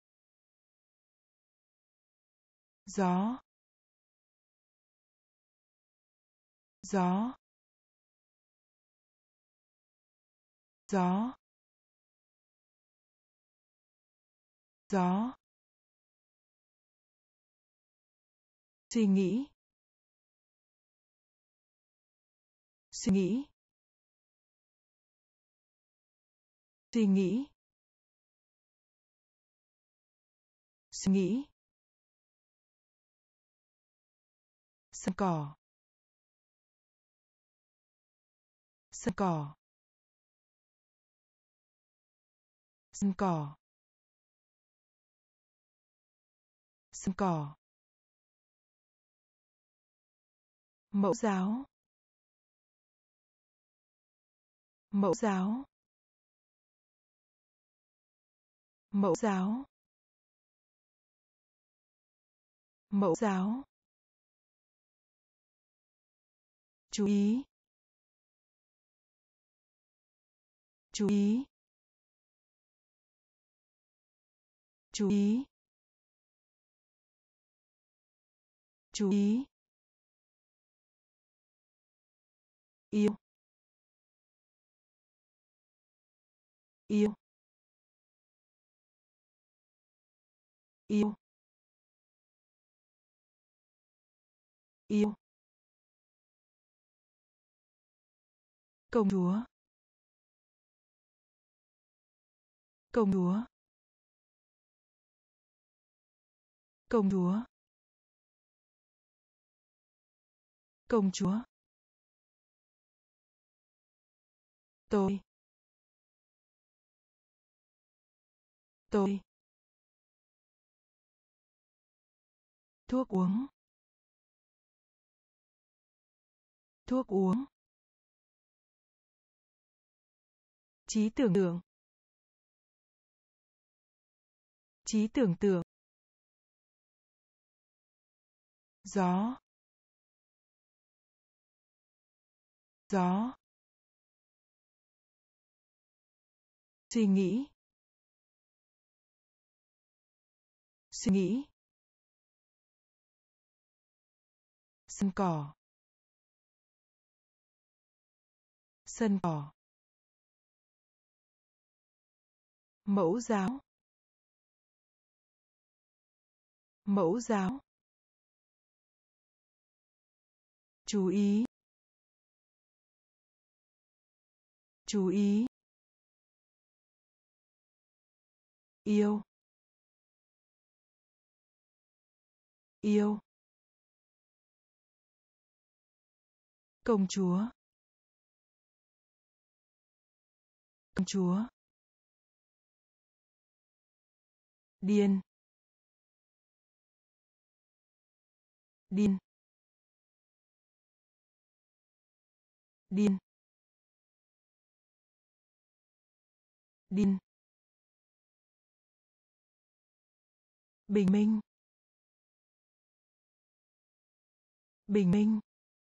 Gió. Gió. Gió. Gió. Suy nghĩ. Suy nghĩ. Suy nghĩ. Suy nghĩ. Sân cỏ. Sân cỏ. Sân cỏ. Sân cỏ. Mẫu giáo. Mẫu giáo. Mẫu giáo. Mẫu giáo. Chú ý. Chú ý. Chú ý. Chú ý. Yêu. Yêu. Yêu. Yêu. Công chúa. Công chúa. Công chúa. Công chúa. Tôi. Tôi. Thuốc uống. Thuốc uống. Trí tưởng tượng. Trí tưởng tượng. Gió. Gió. Suy nghĩ. Suy nghĩ. Sân cỏ. Sân cỏ. Mẫu giáo. Mẫu giáo. Chú ý. Chú ý. Yêu. Yêu. Công chúa. Công chúa. Điên. Điên. điên, điên, bình minh, bình minh,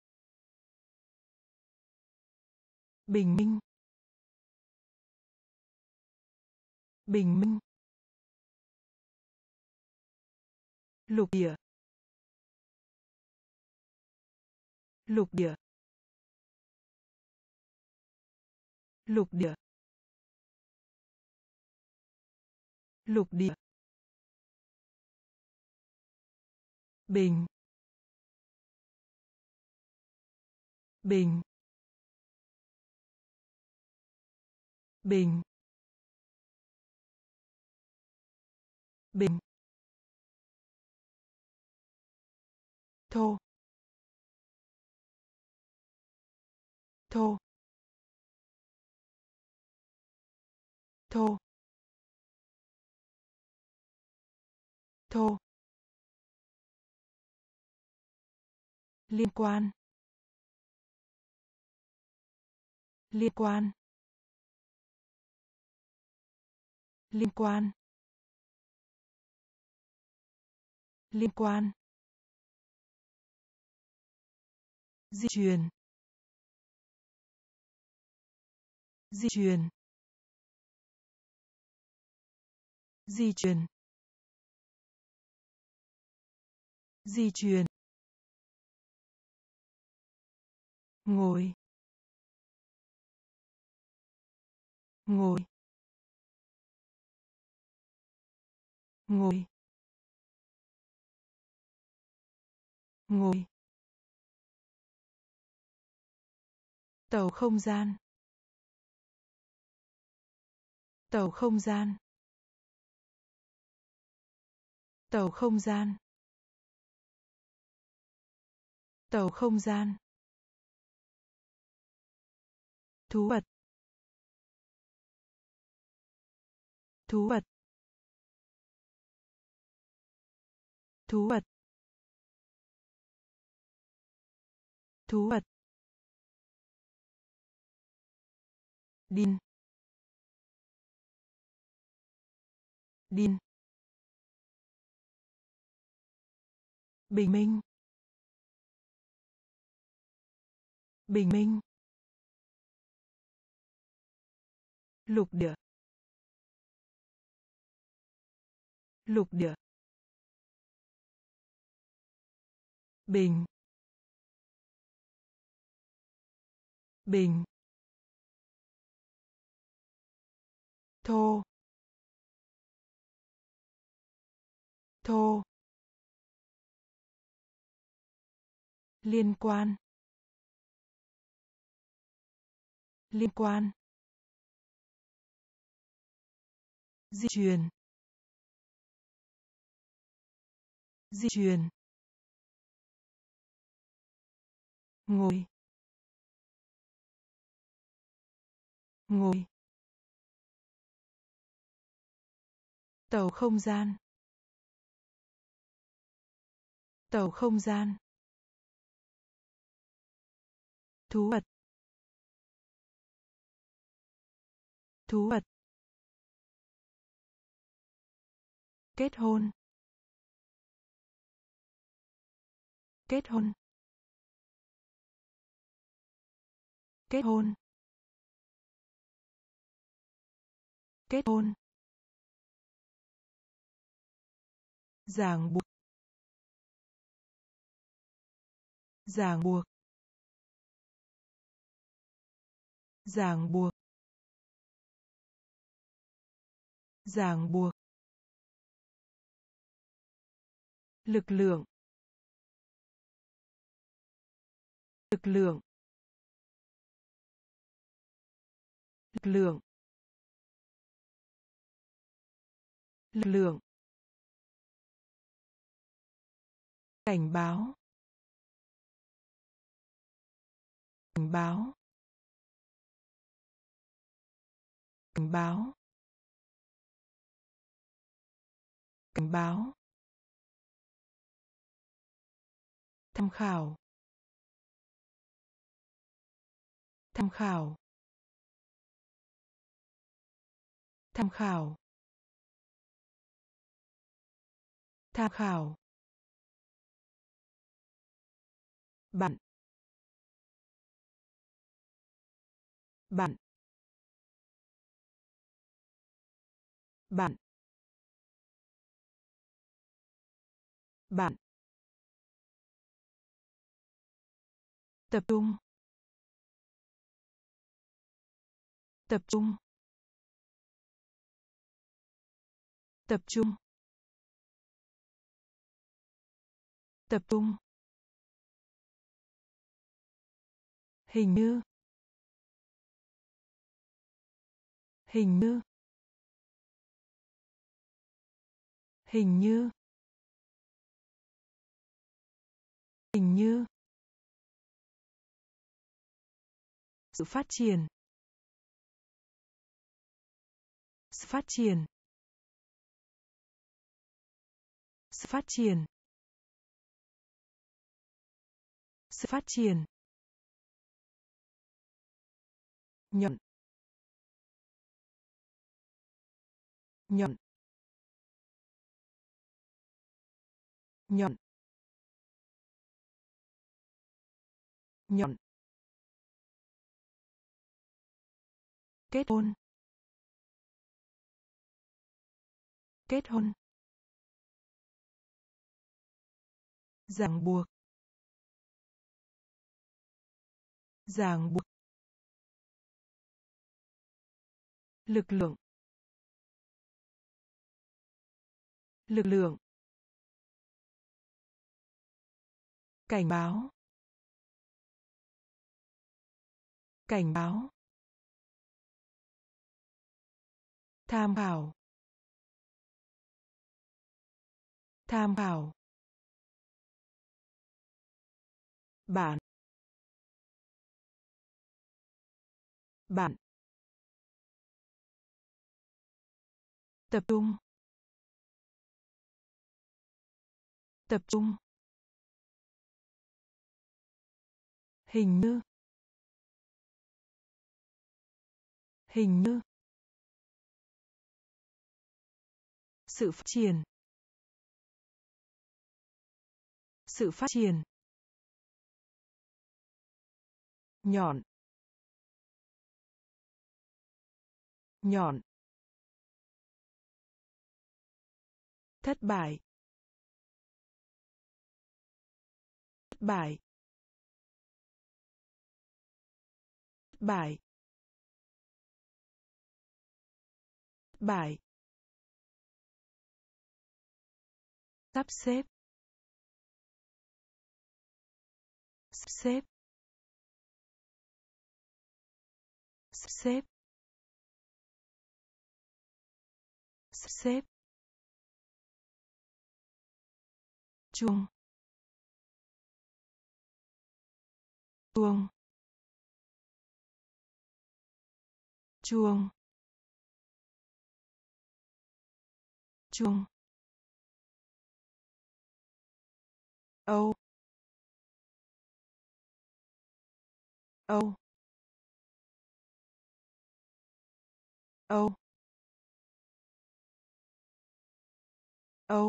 bình minh, bình minh, lục địa, lục địa, lục địa, lục địa, bình, bình, bình, bình, thô, thô, thô, thô, liên quan, liên quan, liên quan, liên quan, di truyền, di truyền, di truyền, di truyền, ngồi, ngồi, ngồi, ngồi, tàu không gian, tàu không gian, tàu không gian, tàu không gian, thú vật, thú vật, thú vật, thú vật, điên, điên, bình minh, bình minh, lục địa, lục địa, bình, bình, thô, thô, liên quan, liên quan, di truyền, di truyền, ngồi, ngồi, tàu không gian, tàu không gian, thú vật, thú vật, kết hôn, kết hôn, kết hôn, kết hôn, ràng buộc, ràng buộc, ràng buộc, ràng buộc, lực lượng, lực lượng, lực lượng, lực lượng, cảnh báo, cảnh báo, cảnh báo, cảnh báo, tham khảo, tham khảo, tham khảo, tham khảo, bạn, bạn, bạn, bạn, tập trung, tập trung, tập trung, tập trung, hình như, hình như, hình như, hình như, sự phát triển, sự phát triển, sự phát triển, sự phát triển, nhận, nhận, nhận, nhận, kết hôn, kết hôn, ràng buộc, ràng buộc, lực lượng, lực lượng, cảnh báo, cảnh báo, tham khảo, tham khảo, bạn, bạn, tập trung, tập trung, hình như, hình như, sự phát triển, sự phát triển, nhọn, nhọn, thất bại, thất bại, thất bại, thất bại, sắp xếp, sắp xếp, sắp xếp, sắp xếp, chuông, chuông, chuông, chuông, âu, âu, âu, âu,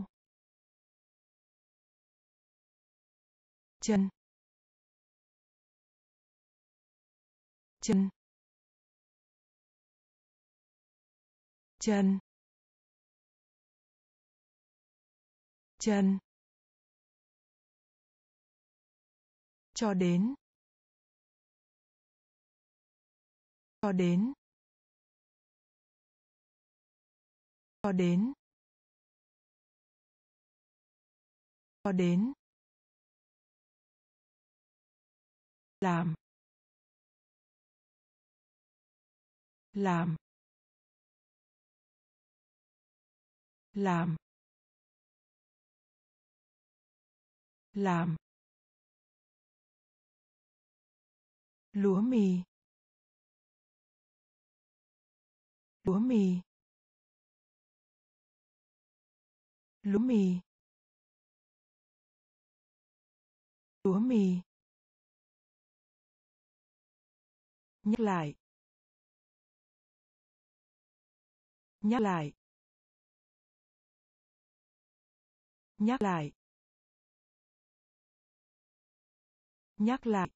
chân, chân, chân, chân, cho đến, cho đến, cho đến, cho đến, làm, làm, làm, làm, lúa mì, lúa mì, lúa mì, lúa mì, Nhắc lại. Nhắc lại. Nhắc lại. Nhắc lại.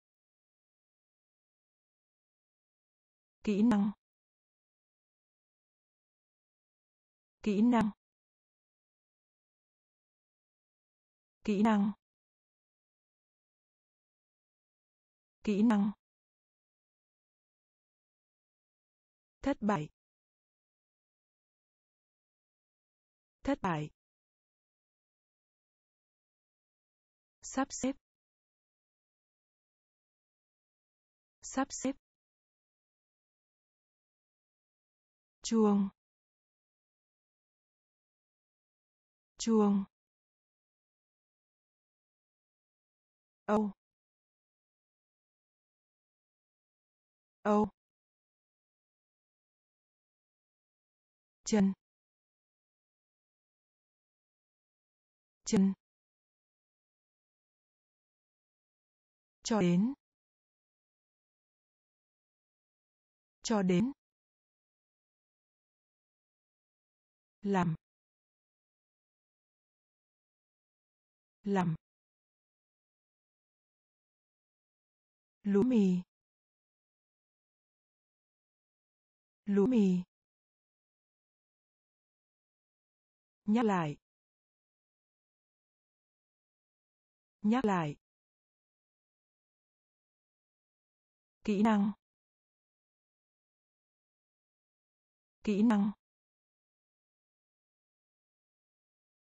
Kỹ năng. Kỹ năng. Kỹ năng. Kỹ năng. Thất bại. Thất bại. Sắp xếp. Sắp xếp. Chuông. Chuông. Âu. Âu. Chân. Chân. Cho đến. Cho đến. Làm. Làm. Lúa mì. Lúa mì. Nhắc lại. Nhắc lại. Kỹ năng. Kỹ năng.